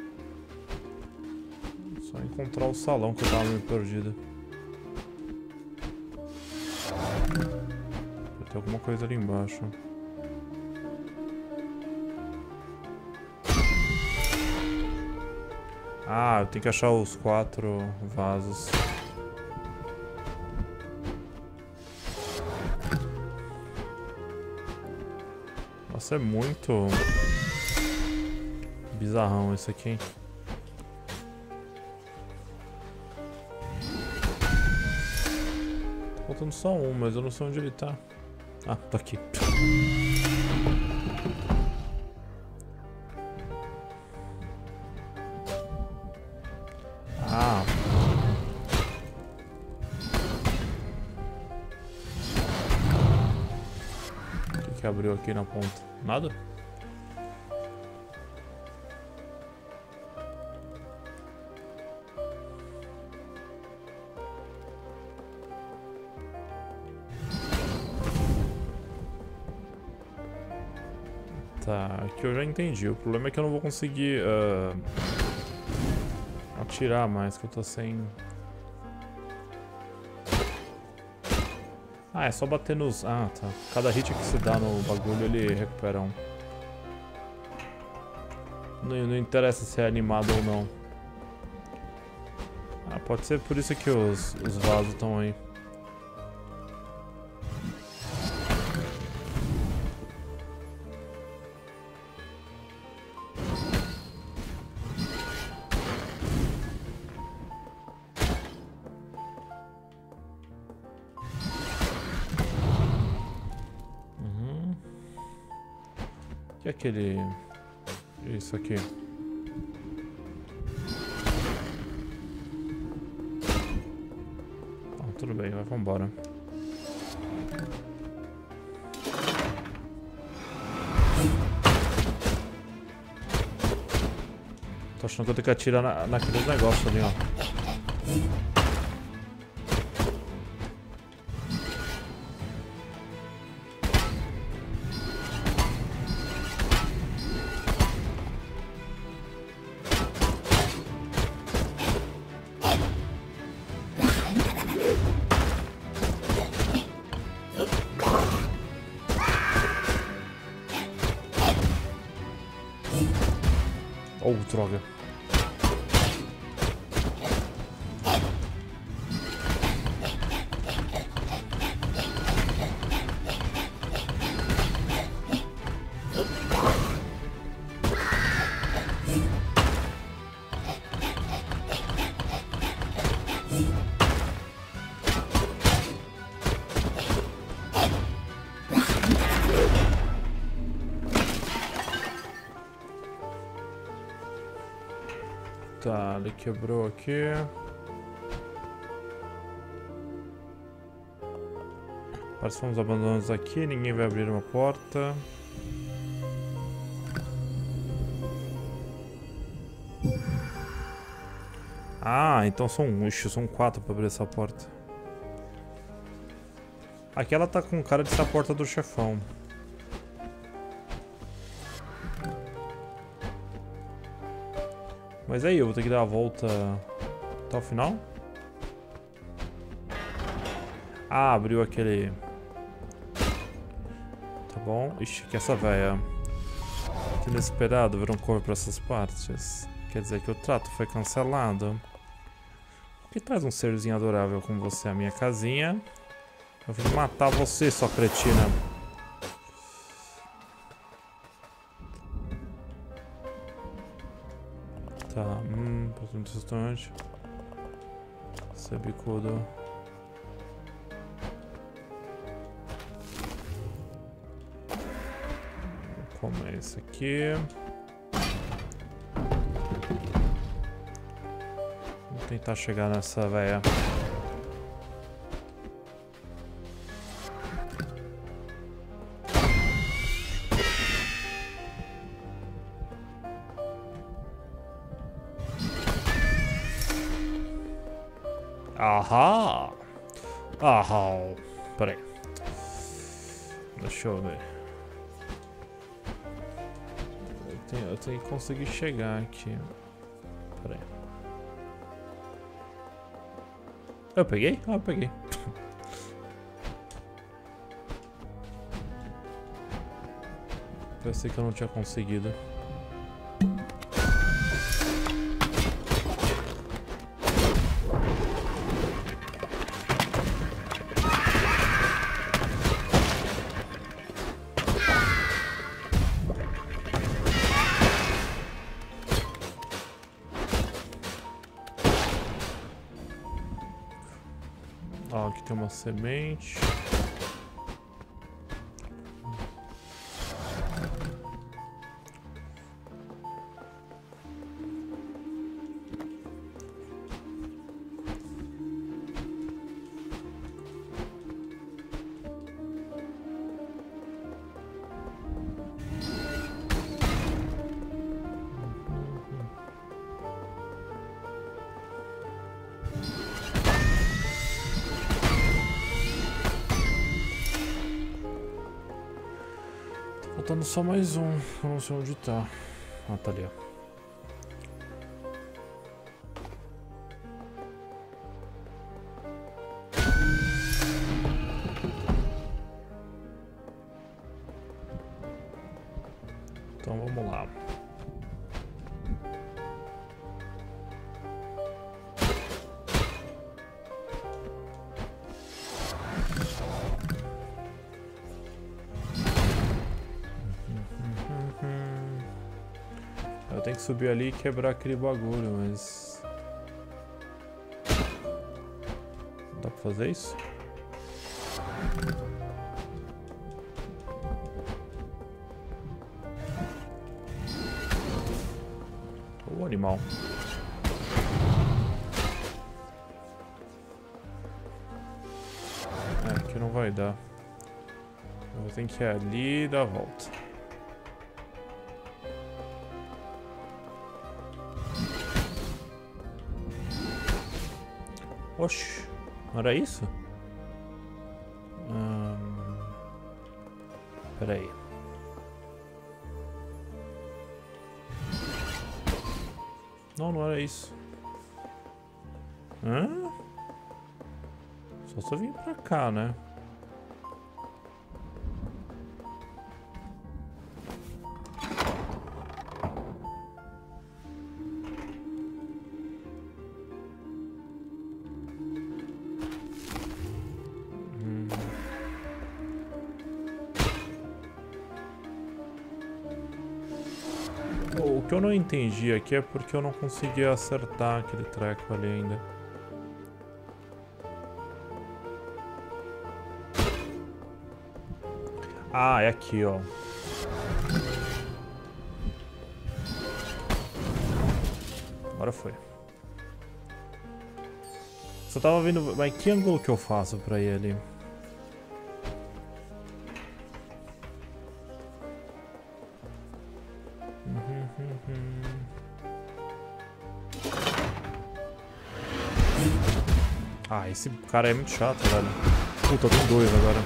Só encontrar o salão que eu tava meio perdido. Vai ter alguma coisa ali embaixo. Ah, eu tenho que achar os 4 vasos. Nossa, é muito bizarrão esse aqui, hein? Tá faltando só um, mas eu não sei onde ele tá. Ah, tá aqui. Ah. O que abriu aqui na ponta? Nada? Tá, aqui eu já entendi. O problema é que eu não vou conseguir atirar mais, que eu tô sem... Ah, é só bater nos... Ah, tá. Cada hit que se dá no bagulho, ele recupera um. Não interessa se é animado ou não. Ah, pode ser por isso que os vasos estão aí. E aquele... Isso aqui. Tudo bem, vambora. Tô achando que eu tenho que atirar naqueles negócios ali, ó. Oh, droga. Tá, ele quebrou aqui. Parece que fomos abandonados aqui, ninguém vai abrir uma porta. Ah, então são 4 para abrir essa porta. Aqui ela tá com cara de ser a porta do chefão. Mas aí, eu vou ter que dar a volta até o final? Ah, abriu aquele... Tá bom. Ixi, que essa véia... Que inesperado, ver um corpo pra essas partes. Quer dizer que o trato foi cancelado. O que traz um serzinho adorável como você à minha casinha? Eu vim matar você, sua cretina. Tá, próximo restaurante. Esse é bicudo. Vou comer esse aqui. Vou tentar chegar nessa véia. Ahá! Ahá! Peraí. Deixa eu ver. Eu tenho que conseguir chegar aqui. Peraí. Eu peguei? Ah, eu peguei. Pensei que eu não tinha conseguido. Ó, aqui tem uma semente. Faltando só mais um, eu não sei onde tá. Ah, tá ali, ó. Então vamos lá. Eu tenho que subir ali e quebrar aquele bagulho, mas... Dá pra fazer isso? Ô, animal. É, aqui não vai dar. Eu tenho que ir ali e dar a volta. Oxi, não era isso? Pera aí. Não, não era isso. Hã? Só se eu vim pra cá, né? O que eu não entendi aqui é porque eu não consegui acertar aquele treco ali ainda. Ah, é aqui, ó. Agora foi. Só tava vendo... Mas que ângulo que eu faço pra ir ali? Ah, esse cara é muito chato, velho. Puta, tem dois agora.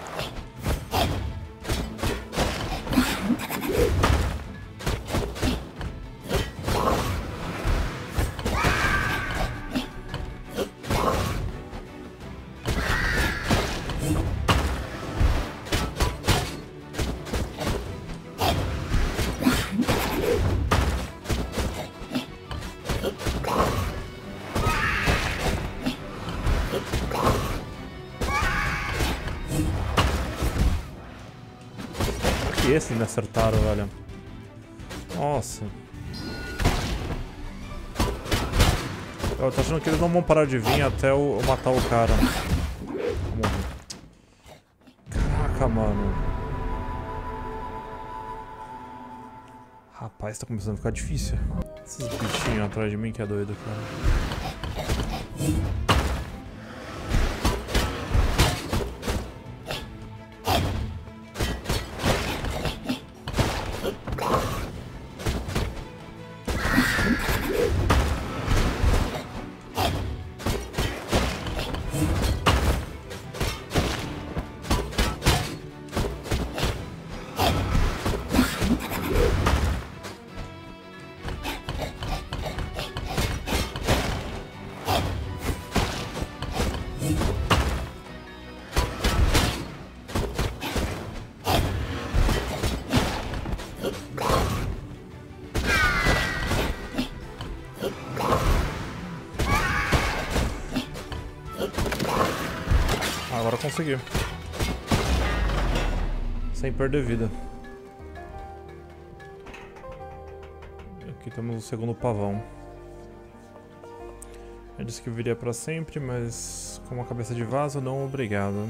Esse me acertaram, velho. Nossa. Eu tô achando que eles não vão parar de vir até eu matar o cara. Caraca, mano. Rapaz, tá começando a ficar difícil. Esses bichinhos atrás de mim que é doido, cara. Agora consegui. Sem perder vida. Aqui temos o segundo pavão. Eu disse que viria pra sempre, mas com uma cabeça de vaso, não, obrigado.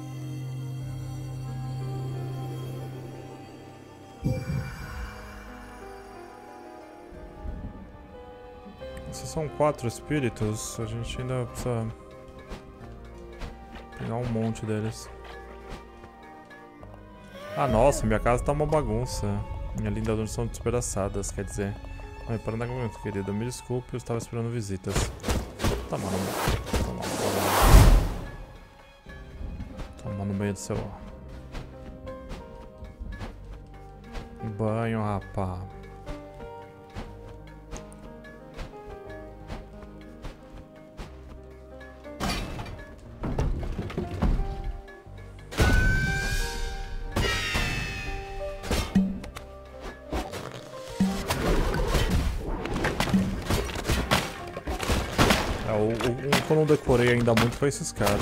Se são 4 espíritos, a gente ainda precisa pegar um monte deles. Ah, nossa, minha casa tá uma bagunça. Minha linda dona são despedaçadas, quer dizer. Não reparando em momento, querido. Me desculpe, eu estava esperando visitas. Tá, mano. Toma no banho do seu... Banho, rapá. O que eu não decorei ainda muito foi esses caras.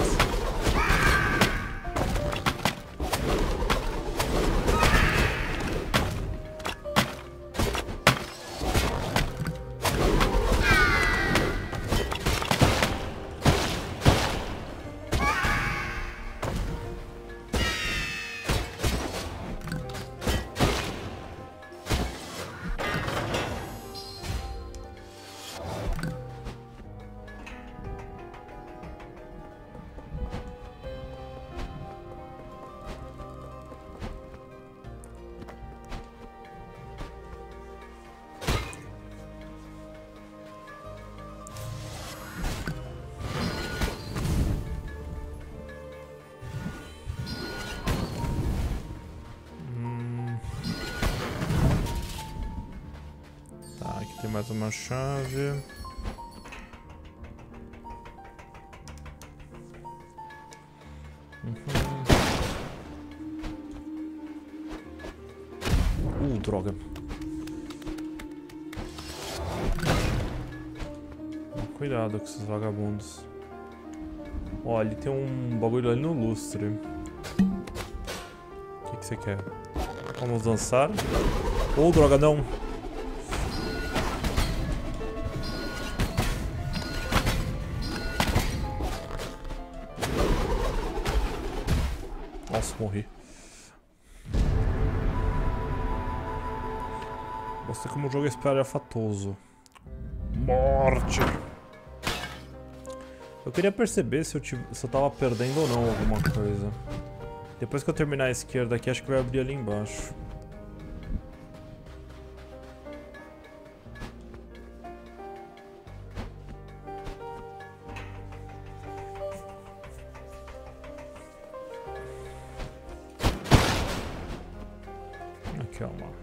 mais uma chave. Droga. Cuidado com esses vagabundos. Ó, ali tem um bagulho ali no lustre. O que você quer? Vamos dançar? Oh, droga, não! Nossa, morri. Gostei como o jogo é espalhafatoso. Morte! Eu queria perceber se eu tava perdendo ou não alguma coisa. Depois que eu terminar a esquerda aqui, acho que vai abrir ali embaixo. Aqui, ó, uma.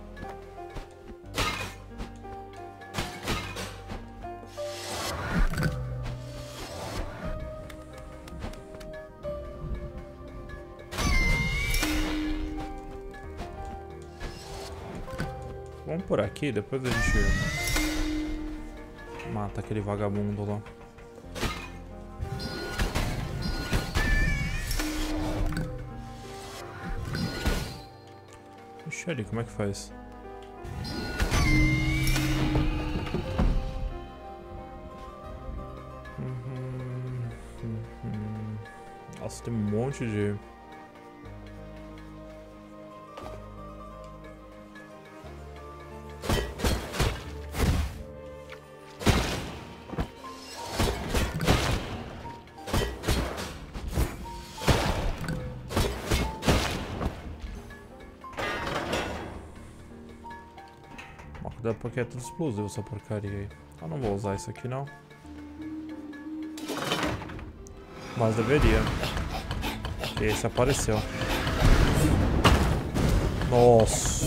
Vamos por aqui, depois a gente mata aquele vagabundo lá. Ixi, ali, como é que faz? Nossa, tem um monte de... Cuidado porque é tudo explosivo essa porcaria aí. Eu não vou usar isso aqui não. Mas deveria. Esse apareceu. Nossa.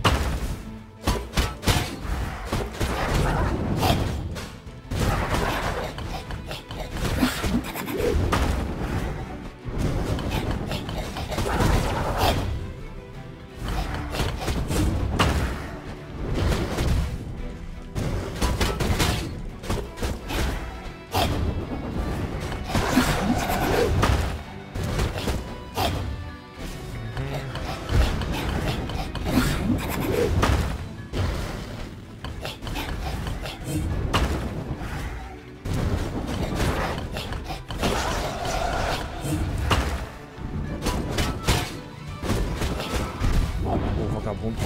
Vagabundo.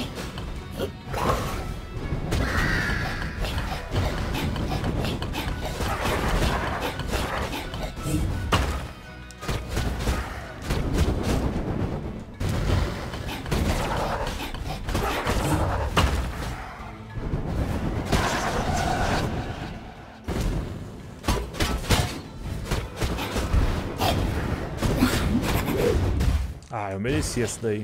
Ah, eu mereci essa daí.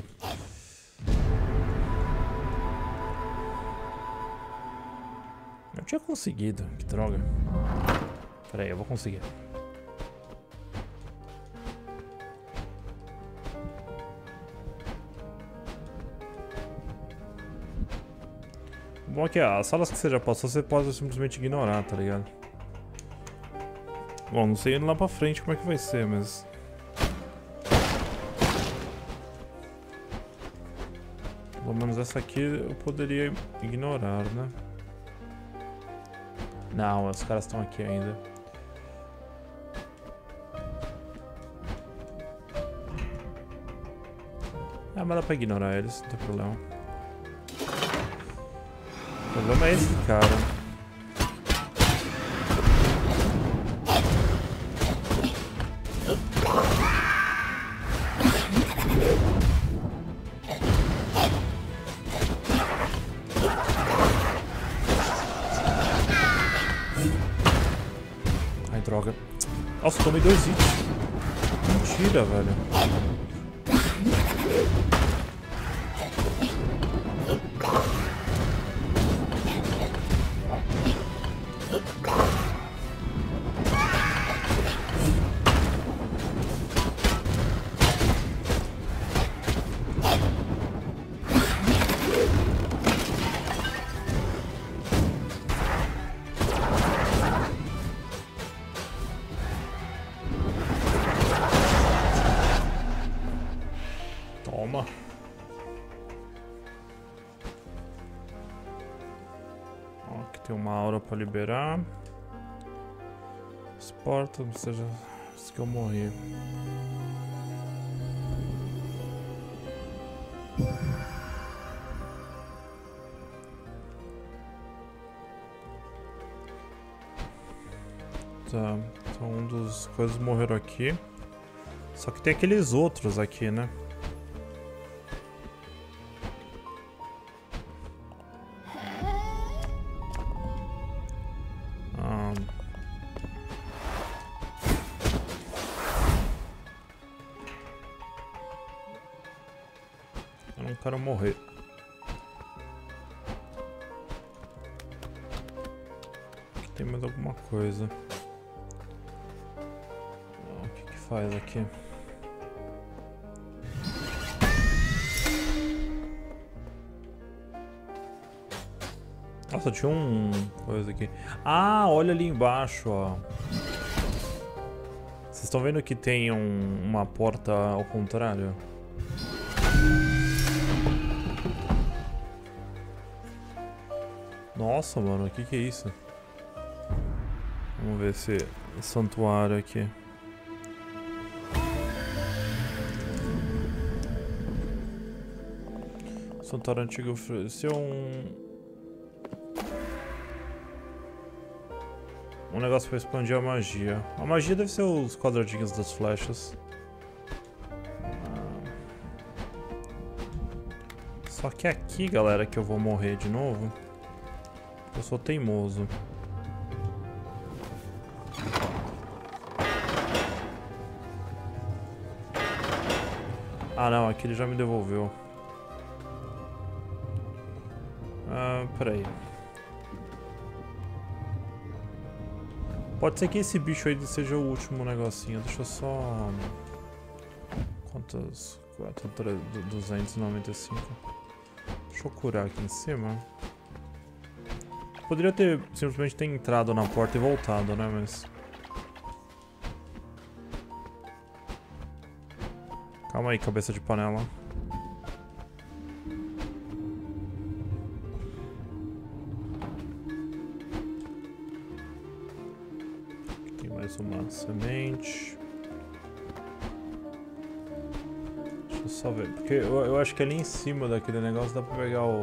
Eu tinha conseguido, que droga. Pera aí, eu vou conseguir. O bom é que as salas que você já passou, você pode simplesmente ignorar, tá ligado? Bom, não sei indo lá pra frente como é que vai ser, mas... Pelo menos essa aqui eu poderia ignorar, né? Não, os caras estão aqui ainda. Ah, mas dá pra ignorar eles, não tem problema. O problema é esse cara. Droga. Nossa, tomei 2 hits. Mentira, velho. Toma. Ó, aqui tem uma aura pra liberar. As portas, ou seja, isso que eu morri. Tá, então um dos coisas morreram aqui. Só que tem aqueles outros aqui, né? Eu não quero morrer. Aqui tem mais alguma coisa. O que que faz aqui? Nossa, tinha coisa aqui. Ah, olha ali embaixo, ó. Vocês estão vendo que tem uma porta ao contrário? Nossa, mano, o que que é isso? Vamos ver esse santuário aqui. Santuário antigo ofereceu um negócio para expandir a magia. A magia deve ser os quadradinhos das flechas. Só que é aqui, galera, que eu vou morrer de novo. Eu sou teimoso. Ah não, aqui ele já me devolveu. Peraí. Pode ser que esse bicho aí seja o último negocinho. Deixa eu só... Quantas? 295. Deixa eu curar aqui em cima. Poderia ter simplesmente ter entrado na porta e voltado, né? Mas... Calma aí, cabeça de panela. Aqui mais uma semente. Deixa eu só ver. Porque eu acho que ali em cima daquele negócio dá pra pegar o...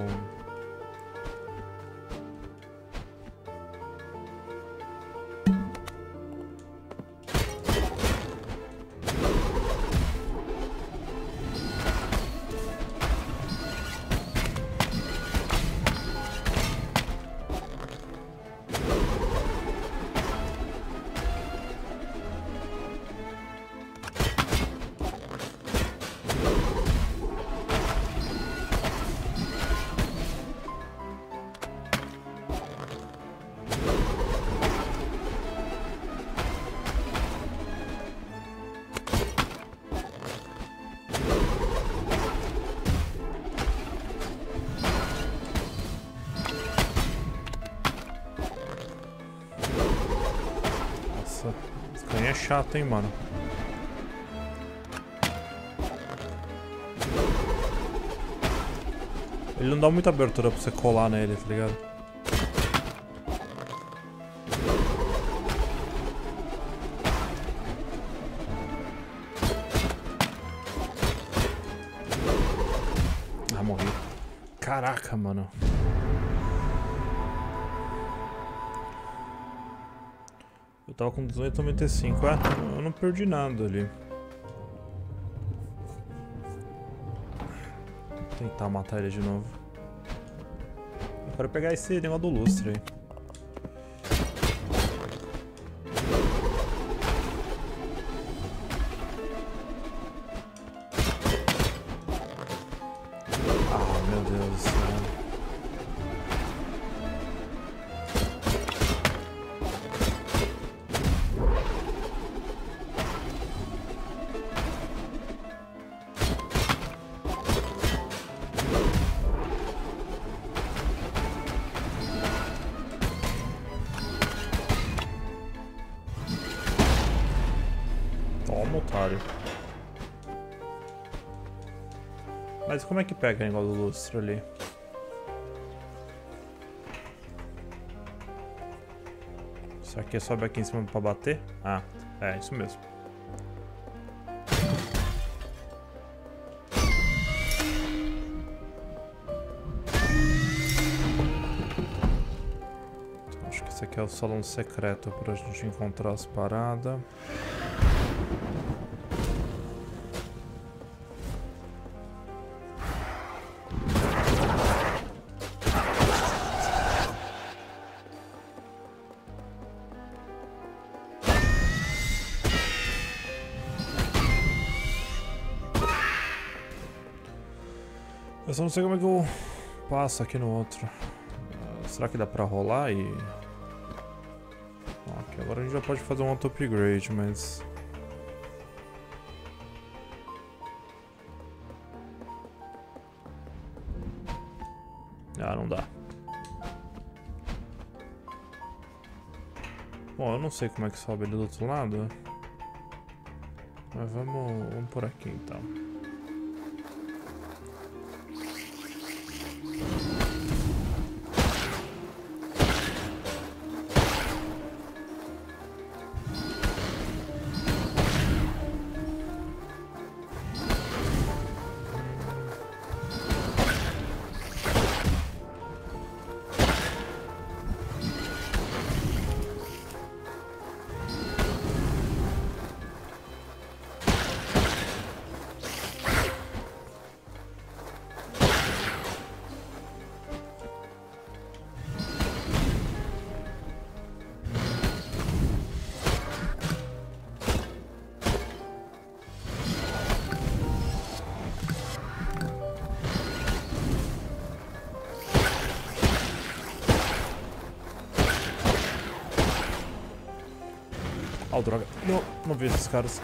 Esse canhão é chato, hein, mano. Ele não dá muita abertura pra você colar nele, tá ligado? Ah, morri. Caraca, mano. Eu tava com 295. Ah, eu não perdi nada ali. Vou tentar matar ele de novo. Eu quero pegar esse negócio do lustre aí. Ah, meu Deus do céu. Toma, otário. Mas como é que pega o negócio do lustre ali? Isso aqui sobe aqui em cima pra bater? Ah, é isso mesmo. Então, acho que esse aqui é o salão secreto pra gente encontrar as paradas. Eu só não sei como é que eu passo aqui no outro. Será que dá pra rolar e... Ok, agora a gente já pode fazer um auto-upgrade, mas... Ah, não dá. Bom, eu não sei como é que sobe ali do outro lado. Mas vamos por aqui então. Oh, droga. Não vi esses caras.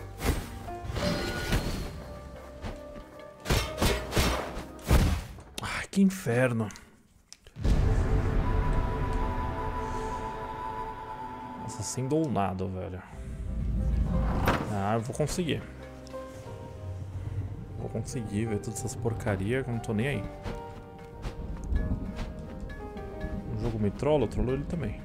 Ai, que inferno. Nossa, sem downado, velho. Ah, eu vou conseguir. Vou conseguir ver todas essas porcarias que eu não tô nem aí. O jogo me trolla, eu trollo ele também.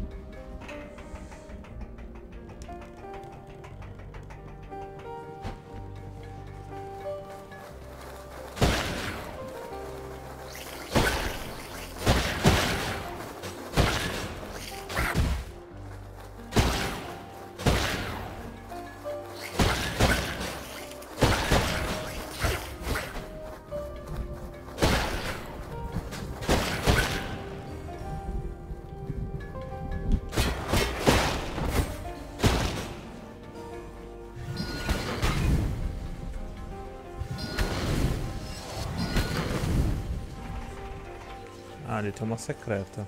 Ah, ali tem uma secreta.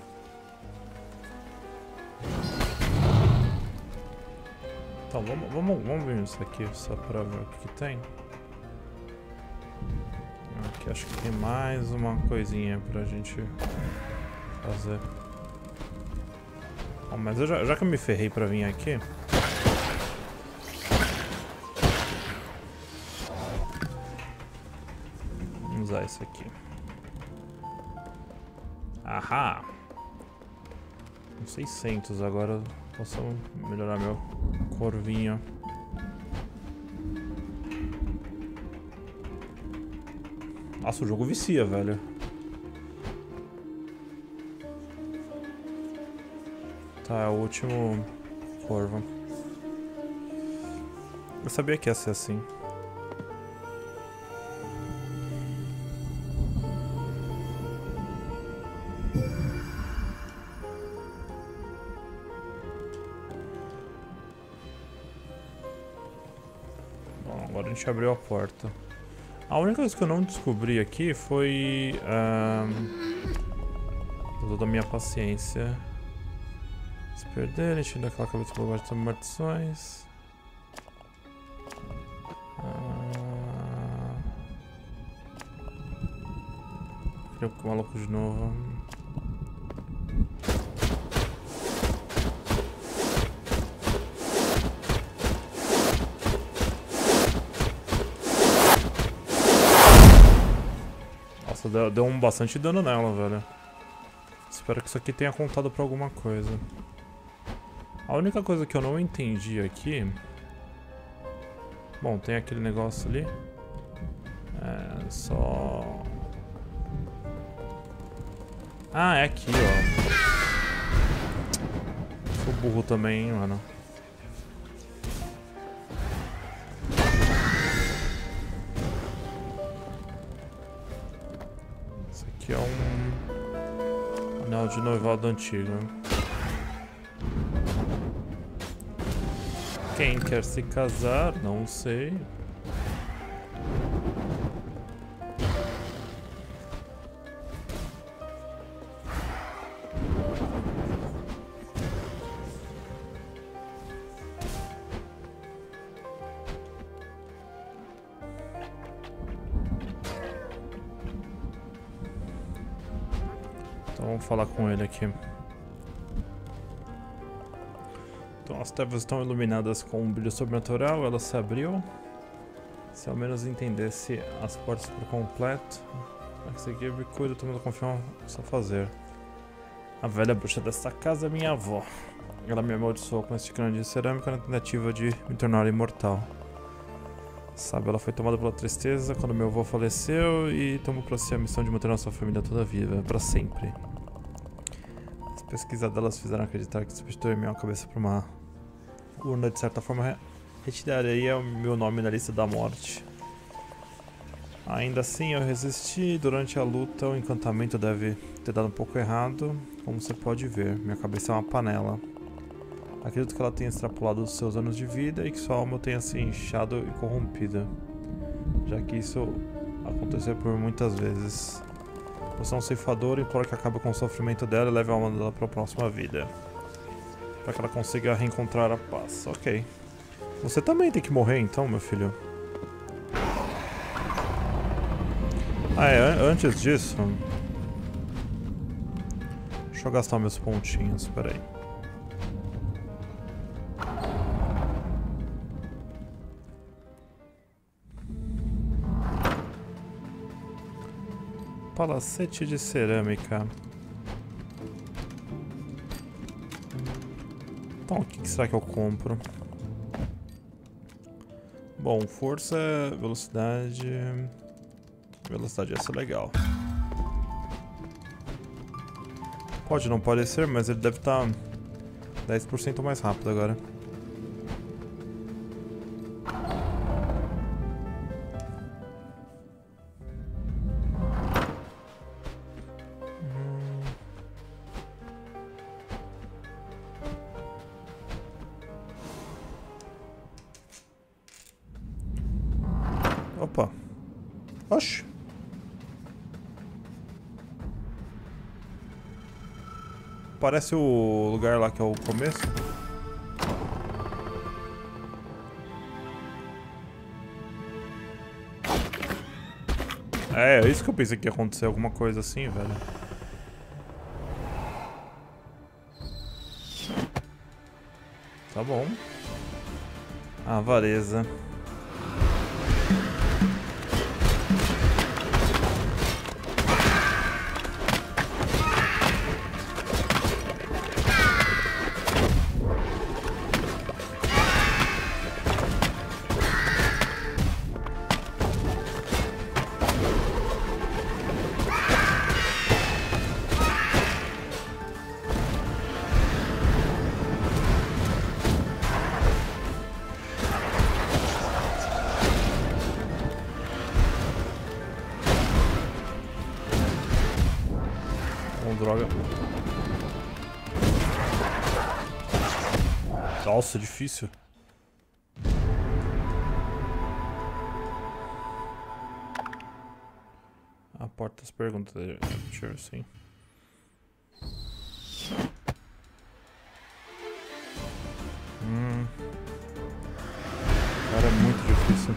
Então, vamos ver isso aqui, só pra ver o que tem. Aqui acho que tem mais uma coisinha pra gente fazer. Oh, mas já que eu me ferrei pra vir aqui... Vamos usar isso aqui. Ahá! 600, agora posso melhorar meu corvinho. Nossa, o jogo vicia, velho. Tá, é o último corvo. Eu sabia que ia ser assim. Agora a gente abriu a porta. A única coisa que eu não descobri aqui foi... toda a minha paciência. Se perder, enchendo daquela cabeça por baixo das maldições. Queria o maluco de novo. Nossa, deu bastante dano nela, velho. Espero que isso aqui tenha contado pra alguma coisa. A única coisa que eu não entendi aqui... Bom, tem aquele negócio ali. É, só... Ah, é aqui, ó. Sou burro também, hein, mano. Esse aqui é um anel de noivado antigo. Quem quer se casar? Não sei. Então vamos falar com ele aqui. Então as trevas estão iluminadas com um brilho sobrenatural, ela se abriu. Se ao menos entendesse as portas por completo. Conseguir cuida, tomando confiança a fazer. A velha bruxa desta casa é minha avó. Ela me amaldiçoou com este crânio de cerâmica na tentativa de me tornar imortal. Sabe, ela foi tomada pela tristeza quando meu avô faleceu e tomou pra si a missão de manter nossa família toda viva, pra sempre. As pesquisas delas fizeram acreditar que substituir minha cabeça por uma urna, de certa forma, retiraria o meu nome na lista da morte. Ainda assim, eu resisti e durante a luta o encantamento deve ter dado um pouco errado, como você pode ver. Minha cabeça é uma panela. Acredito que ela tenha extrapolado os seus anos de vida e que sua alma tenha se inchado e corrompida, já que isso aconteceu por muitas vezes. Você é um ceifador e implora que acabe com o sofrimento dela e leve a alma dela para a próxima vida, para que ela consiga reencontrar a paz. Ok. Você também tem que morrer então, meu filho. Ah, é, antes disso... Deixa eu gastar meus pontinhos, peraí. Palacete de cerâmica. Então, o que será que eu compro? Bom, força, velocidade... Velocidade ia ser legal. Pode não parecer, mas ele deve estar 10% mais rápido agora. Opa. Oxi. Parece o lugar lá que é o começo. É isso que eu pensei que ia acontecer, alguma coisa assim, velho. Tá bom. Avareza. Droga. Nossa, difícil. A porta das perguntas. Deixa eu ver assim. Cara, é muito difícil.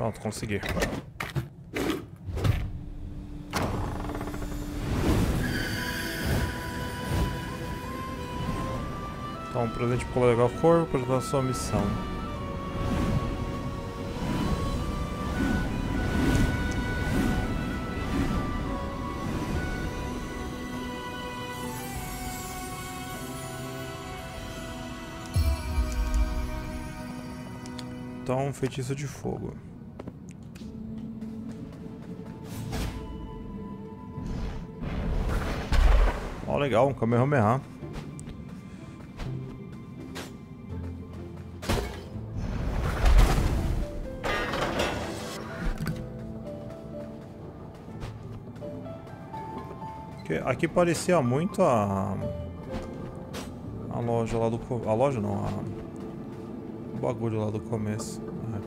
Pronto, consegui. Então, um presente para o colega Corvo para ajudar a sua missão. Então, feitiço de fogo. Ó, legal, um Kamehameha. Aqui parecia muito a loja lá do... A loja não, o bagulho lá do começo.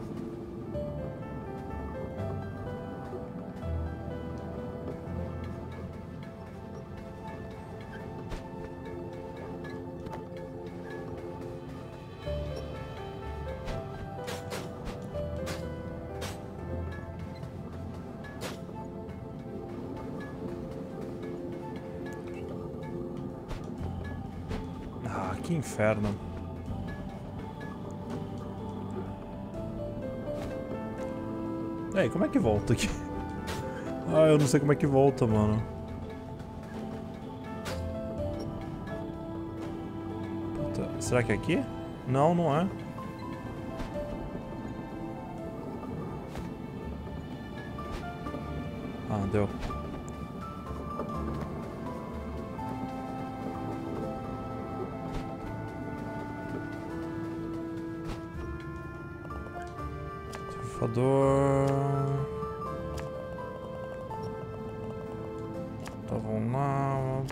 Ah, que inferno. E aí, como é que volta aqui? Ah, eu não sei como é que volta, mano. Puta, será que é aqui? Não, não é. Ah, deu. Tá, vamos lá.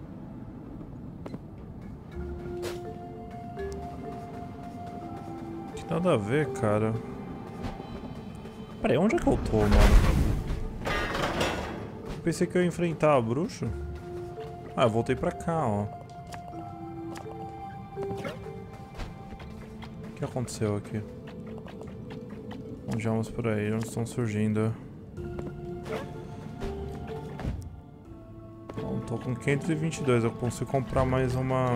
Que nada a ver, cara. Pera aí, onde é que eu tô, mano? Eu pensei que eu ia enfrentar a bruxa. Ah, eu voltei pra cá, ó. O que aconteceu aqui? Vamos por aí, onde estão surgindo. Bom, tô com 522, eu consigo comprar mais uma...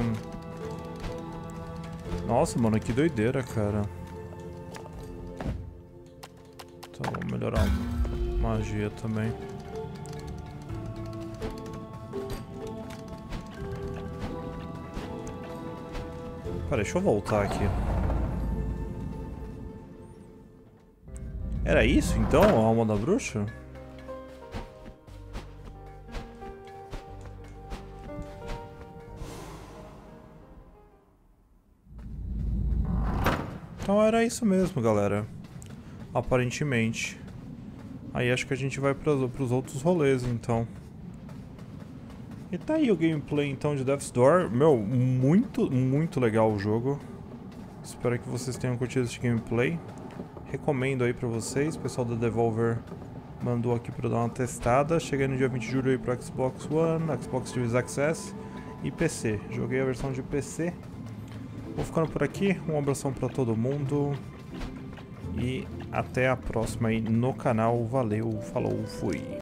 Nossa, mano, que doideira, cara. Então, vou melhorar a magia também. Pera, deixa eu voltar aqui. Era isso, então, a alma da bruxa? Então era isso mesmo, galera. Aparentemente. Aí acho que a gente vai pros outros rolês, então. E tá aí o gameplay, então, de Death's Door. Meu, muito legal o jogo. Espero que vocês tenham curtido esse gameplay. Recomendo aí pra vocês, o pessoal da Devolver mandou aqui pra dar uma testada. Cheguei no dia 20 de julho aí pro Xbox One, Xbox Series X e PC. Joguei a versão de PC. Vou ficando por aqui, um abração pra todo mundo e até a próxima aí no canal. Valeu, falou, fui!